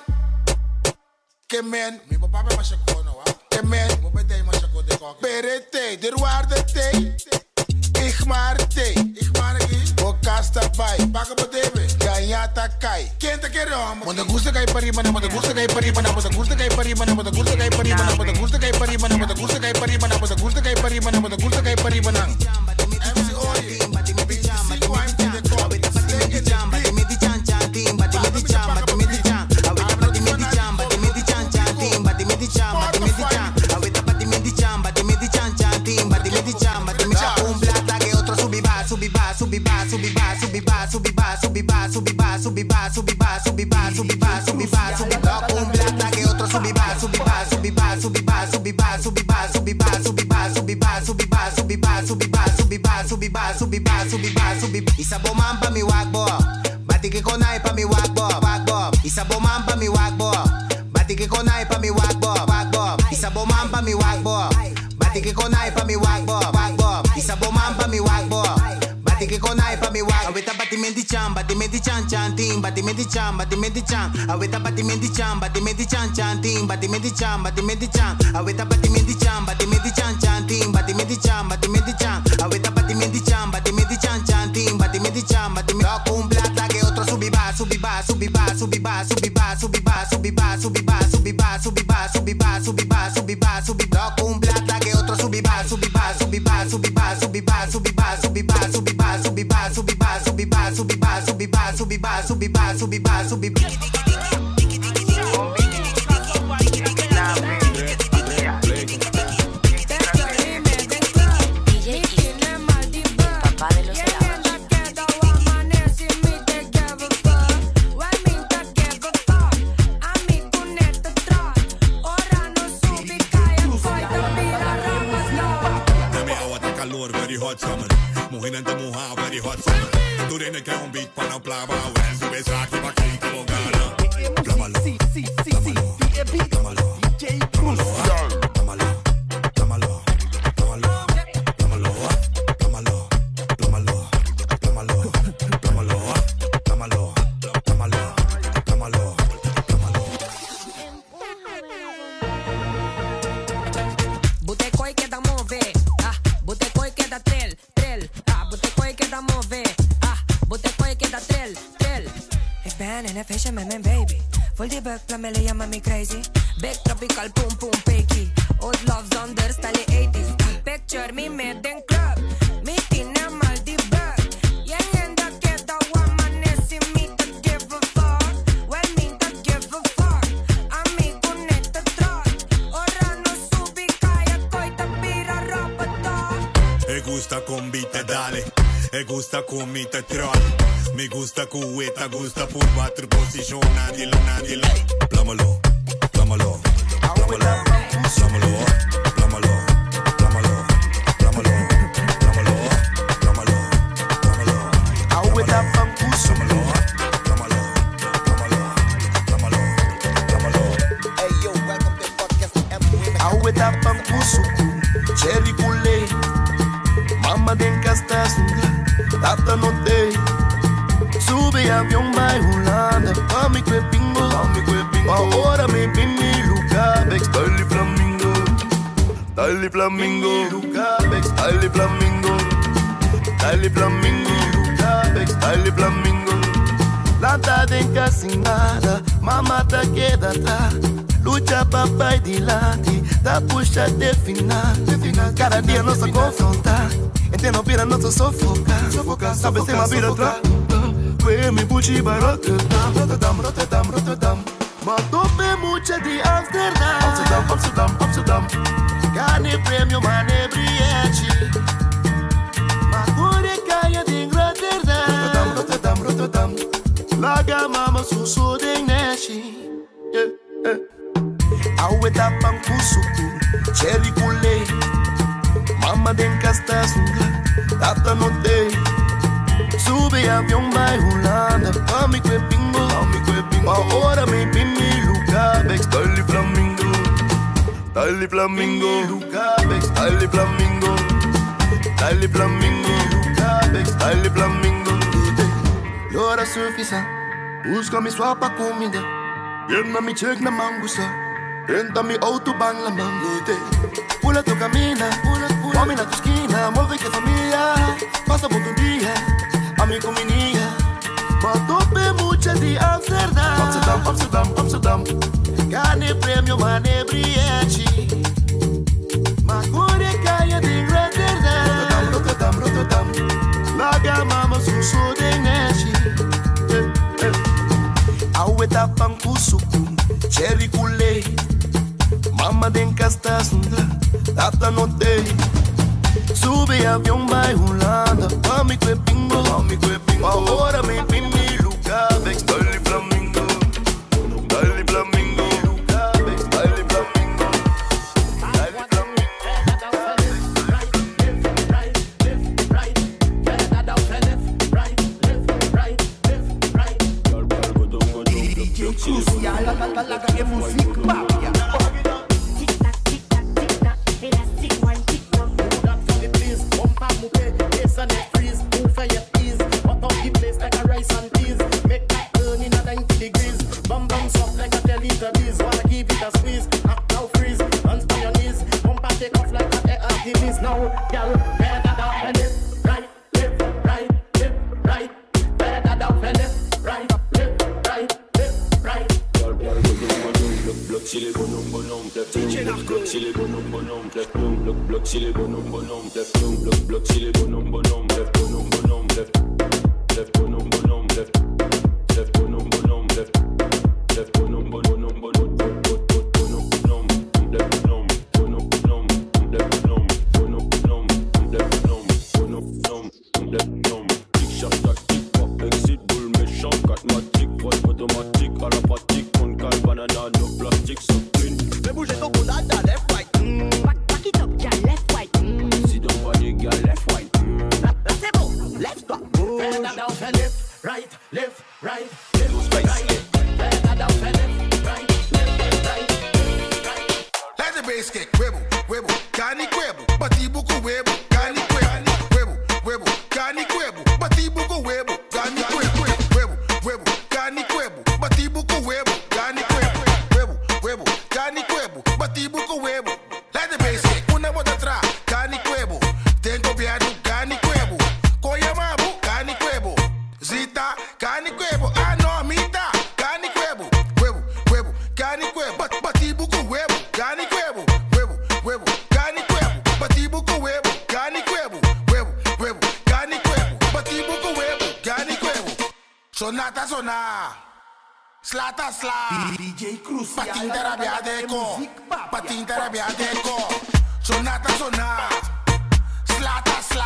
que men, mi papá me machacou no que men, mo bete machacou de coque. Perete, der waarde te, ich maar te, ich maar aqui, o casta pai, paga po debe, ganha ta kai. Quem te quer homem? Manda gusta kai pariba na, manda gusta kai pariba na, manda gusta kai pariba na, manda gusta kai pariba na, manda gusta kai pariba na, manda gusta kai pariba na, manda gusta kai pariba na, manda gusta kai pariba na. M C Oye, B C C Wine to the core, take it jam, but me di chan chan team, but me di jam, but me di jam, awita but me di jam, but me di chan chan team, but me di jam, but me di jam, awita but me di jam, but me di chan chan team, but me di jam, but me jam, un plata que otro subi va, subi va, subi va, subi va, subi va, subi va, subi va, subi va, subi va, subi va, subi va, subi va, subi va, subi va, un plata que otro subi va, subi va, subi va, subi va, subi va, subi va, subi va, subi va, subi va, subi va, subi va, subi va, subi va, subi va, subi va, subi va, subi va, isa boman pa mi wagbo, bati que konai pa mi wagbo, wagbo, isa boman pa mi wagbo, bati que konai pa mi wagbo, wagbo, isa boman pa mi wagbo, bati que konai pa mi wagbo, wagbo, isa boman pa mi wagbo. Que konai pa mi wag awita batimenti cham batimenti chan chan ting batimenti cham batimenti cham awita batimenti cham batimenti chan chan ting batimenti cham batimenti cham awita batimenti cham batimenti chan chan ting batimenti cham batimenti cham awita batimenti cham batimenti chan chan ting batimenti cham batimenti un plata que otro subi va subi va subi va subi va subi va subi va subi va subi va subi va subi va subi va subi va subi va subi va un plata que otro subi va subi va subi va subi va subi va subi va subi va subi va subi ba subi ba subi ba subi ba subi ba subi ba subi ba subi ba subi ba Muhin en te moja, very hot summer. Tu tienes que un beat para no plava. Ven, sube esa aquí pa' que te lo gana. Plámalo, plámalo, plámalo, plámalo, plámalo, plámalo, plámalo, plámalo, plámalo, plámalo, plámalo, plámalo, plámalo, plámalo, plámalo, plámalo. Boteco e queda mover, ah, boteco e queda trel, trel, ah, boteco e queda mover, ah, boteco e queda trel, trel. Ik ben in een feestje met mijn baby, vol die buikplan, me le llama me crazy. Big tropical, boom boom peky, old love zonder style eighties. Picture me met den club, me tina mal die bug. Yang en dat queda woman is in me to give a fuck, well me to give a fuck. Amigo net de trot, ora no subi kaya koita pira ropa dog. Me gusta con beat, dale. Me gusta con mi te trot. Me gusta cueta, gusta por cuatro posición. Nadie lo, nadie lo. Plámalo, plámalo, plámalo, plámalo, plámalo, plámalo, plámalo, plámalo. Mama den casta sunga, tata no te. Sube avião vai Holanda, pa mi que pingo, pa mi que pingo. Ahora me pini Luca Bex, dale flamingo, dale flamingo, Luca Bex, dale flamingo, dale flamingo, Luca Bex, dale flamingo. Lata den casinada, mama ta queda atrás. Lucha papai de lado, da puxa de final. Cada dia nós a confrontar, entendo vira nós a sofocar. Sabe se uma vira atrás. Kwe mi buchi ba Rotterdam, Rotterdam, Rotterdam, Rotterdam. Ma tope mucha di Amsterdam, Amsterdam, Amsterdam, Amsterdam. Gane prêmio manebrieci. Ma cuore caia di Rotterdam, Rotterdam, Rotterdam, Rotterdam. Laga mama suso de neshi. Awe tapang kusuku, cherry kule. Mama den casta sunga, tata no te. Sube avião vai Holanda, pa mi que pingo, pa mi que pingo. Ahora me pini Luca Bex, dale flamingo, dale flamingo, Luca Bex, dale flamingo, dale flamingo, Luca Bex, dale flamingo. Lora surfisa, busca mi swapa comida, pierna mi check na mangusa, renta mi auto bang la mangute. Pula tu camina, pula, pula, camina tu esquina, move que familia, passa por un día. Amigo minha, ma tope mucha di Amsterdam, Amsterdam, Amsterdam, Amsterdam. Gane prêmio manebrieci. Ma cuore caia di Rotterdam, Rotterdam, Rotterdam, Rotterdam. Laga mama suso de neshi. Awe tapang kusuku, cherry kule. Mama den casta sunga, tata no te. Sube avião vai Holanda, pa mi que pingo, pa mi que pingo. Ahora me pini Luca Bex, dale flamingo, dale flamingo, Luca Bex, dale flamingo, dale flamingo. Right, left, right, left, right, left, right, left, right, left, right. D J Crucial, la la la la musique papia. Sonata sona, slata sla, D J Cruz, patin terabia deco, patin terabia deco. Sonata sona, slata sla,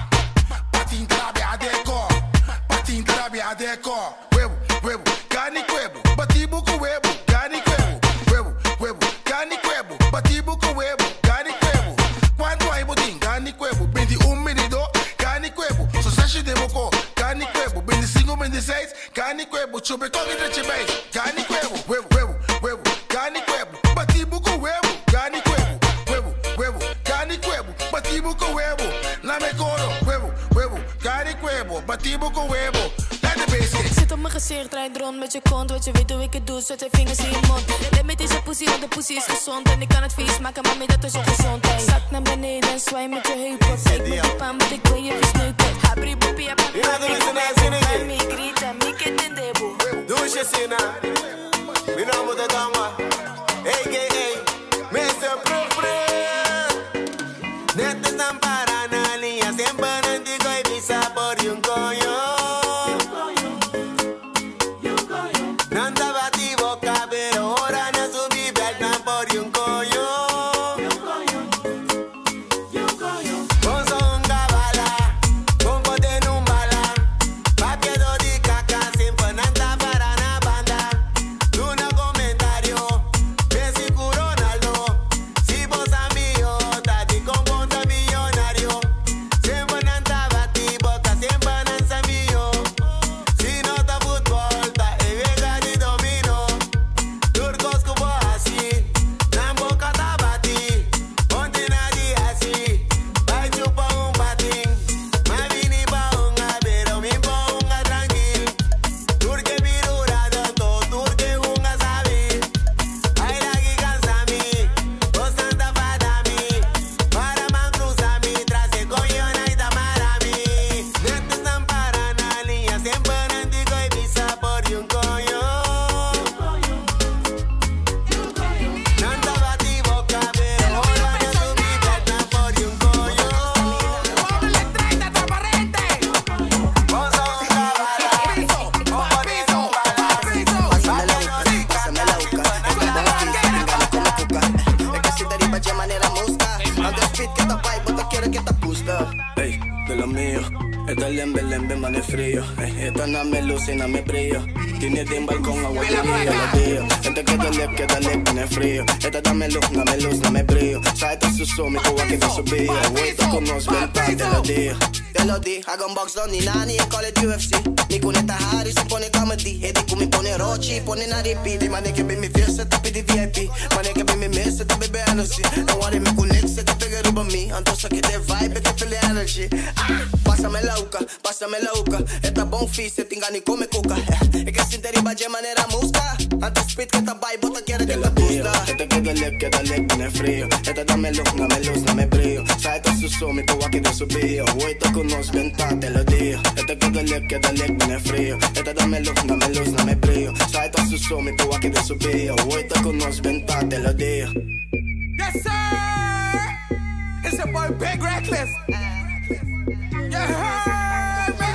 patin terabia deco, patin terabia deco. Huevo, huevo, cani huevo, batibu con huevo, cani huevo, huevo, huevo, cani huevo, batibu con huevo, cani huevo. Cuando hay botín, cani huevo, veintiún minutos, cani huevo, suceso de boco, cani huevo, veinticinco, veintiséis, cani huevo, chupe con el rechibéis, cani huevo, huevo, huevo, huevo, cani huevo, batibu con huevo, cani huevo, huevo, huevo, cani huevo, batibu con huevo, la me coro. huevo, huevo, cari huevo, batibo con huevo. Let the bass hit. Zit op mijn gezicht, rijd rond met je kont. Wat je weet hoe ik het doe, zet je vingers in je mond. Let met deze pussy, want de pussy is gezond. En ik kan het vies maken, mami, dat is ongezond. Hey. Zak naar beneden en zwaai met je heupen. Kijk met je pan, want ik wil je versneuken. Habri, papi, papi, papi, mi grita, mi que te debo. Doe je zin aan, mi naam de dama, a k a. mister Prupre. Net están para na linha, siempre no digo y visa por un coño. Nanda bati boca, pero ahora no subí Vietnam por un coño. Vos un cabala, con pote en un bala, papi do di caca, siempre nanda para na banda. Luna comentario, Messi Ronaldo, si vos amigo, tati con ponta millonario. Siempre nanda bati boca, siempre nanda mío. Si no ta fútbol, ta evega di domino. Turcos como así, na boca ta bati. Ponte nadie así, vai chupa un patín. Ma vini pa unga, pero mi pa unga tranquil. Turque virurado, to turque unga sabi. Ay la que cansa mi, vos tanta fada mi. Para man cruza mi, tras el coño na y tamara mi. Neta están para na linha, siempre nandico y visa por un coño. Nanda bati boca, pero ahora no subí Vietnam por un coño. Vos sos un cabala, con pote en un bala. Pásame la uca, pásame la uca. Es que si te riba de manera musca. Ando speed que está pai, bota quiere que está pusta. Ey, de lo mío, esta es lembe, lembe, man es frío. Ey, esta no me luce, no me brillo. Tiene de balcón, agua de río, los días. Esta que dale, que dale, man es frío. Esta dame luz, dame luz, no me brillo. Sa esta su sumi, tu aquí te subía. Vuelta con nos venta, te lo digo. Te lo di, hago un box don ni nani en Call of U F C. Mi cuneta Harry se pone comedy. E di come pone Rochi, pone na repeat. Mane che ben mi fierce, tapi di V I P. Mane che ben mi miss, tapi bebe energy. Don't worry, me connect, se te pega ruba mi. Antosa que te vibe, que feel energy. Ah, pásame la uca, pásame la uca. Esta bon fi, se tinga ni come cuca. Es que sin te riba de manera musca. Antes speed que está vibe, bota quiere que te gusta. Esta que dale, que dale, man es frío. Esta dame luz, dame luz, no me brillo. Sa esta su sumi, tu aquí te subía. Vuelta con nos venta, te lo digo. Esta que dale, que dale, man es frío. Esta dame luz, dame luz, no me brillo. Sa esta su sumi, tu aquí te subía. Vuelta con nos venta, te lo digo. Yes, sir. It's your boy Big Reckless. You heard me?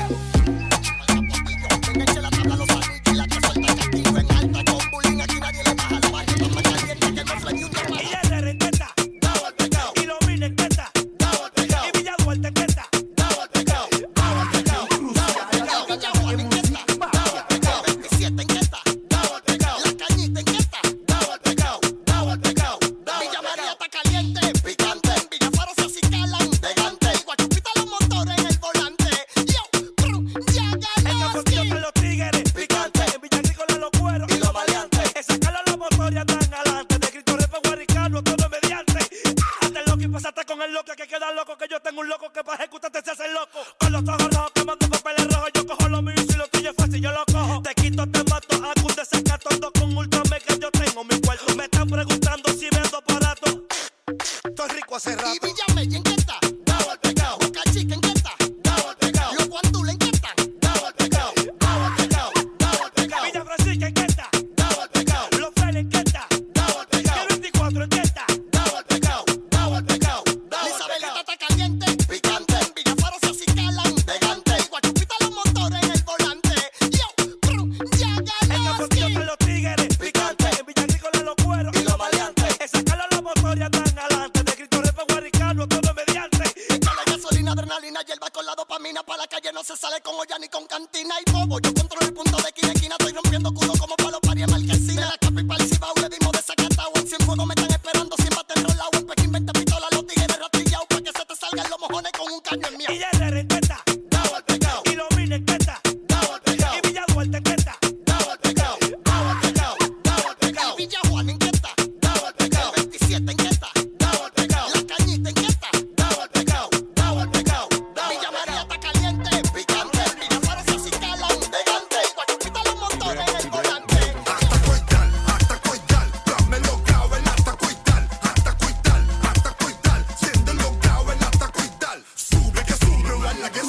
Villa María está caliente, picante, en Villa Faro se acicalan, elegante. Guachupita los motores en el volante. Yo, cru, ya ganó. En los tigres, picante, en Villarricola los cueros y los maleantes. En sacarlo los motores andan adelante. De Cristo Refe Guaricano, todo mediante. Hasta el loco y pasaste con el loco que queda loco. Que yo tengo un loco que para ejecutarte se hace loco. Con los ojos rojos quemando papeles rojos. Yo cojo lo mío y si lo tuyo es fácil yo lo cojo. Te quito, te mato, hago un desacato. Ando con ultra mega, yo tengo mi cuarto. Me están preguntando si vendo aparato. Estoy rico hace rato. Y Villa Mella, ¿en qué está? Dado al pecado. Boca Chica, ¿en qué está? Dado al pecado. Los Guandules, ¿en qué están? Dado al pecado. Dado al pecado. Dado al pecado. Villa Francisca, ¿en qué está? Dado al pecado. Los Félix, ¿en qué está? Dado al pecado. G veinticuatro, ¿en qué está? Dado al pecado. Dado al pecado. Dado al Isabelita está caliente, picante. En Villa Faro se acicalan, elegante. Guachupita los motores en el volante. Yo, cru, ya ganó. En la posición de los tigres, picante. En Villarricola los cueros y los maleantes. En sacarlo los motores andan adelante. De Cristo Refe Guaricano, todo mediante. Echa la gasolina, adrenalina, hierba con la dopamina. Pa' la calle no se sale con olla ni con cantina y bobo. Yo controlo el punto de esquina a esquina. Estoy rompiendo culo como palo paria marquesina. De la capital y Cibao le dimos desacatado. En Cienfuegos me están esperando sin bate enrolado. En Pekín veinte pistolas, los tigres rastrillados. Pa' que se te salgan los mojones con un caño en miau. Y Herrera, ¿en qué está? Dado al pecado. Y los Miles, ¿en qué está? Dado al pecado. Y Villa Duarte, ¿en qué está? Dado al pecado. Dado al pecado. Dado al pecado. Y Villa Juan, ¿en qué está? Dado al pecado. El veintisiete, ¿en qué está? Dado al pecado. La Cañita, ¿en qué está? Dado al pecado. Dado al pecado. Villa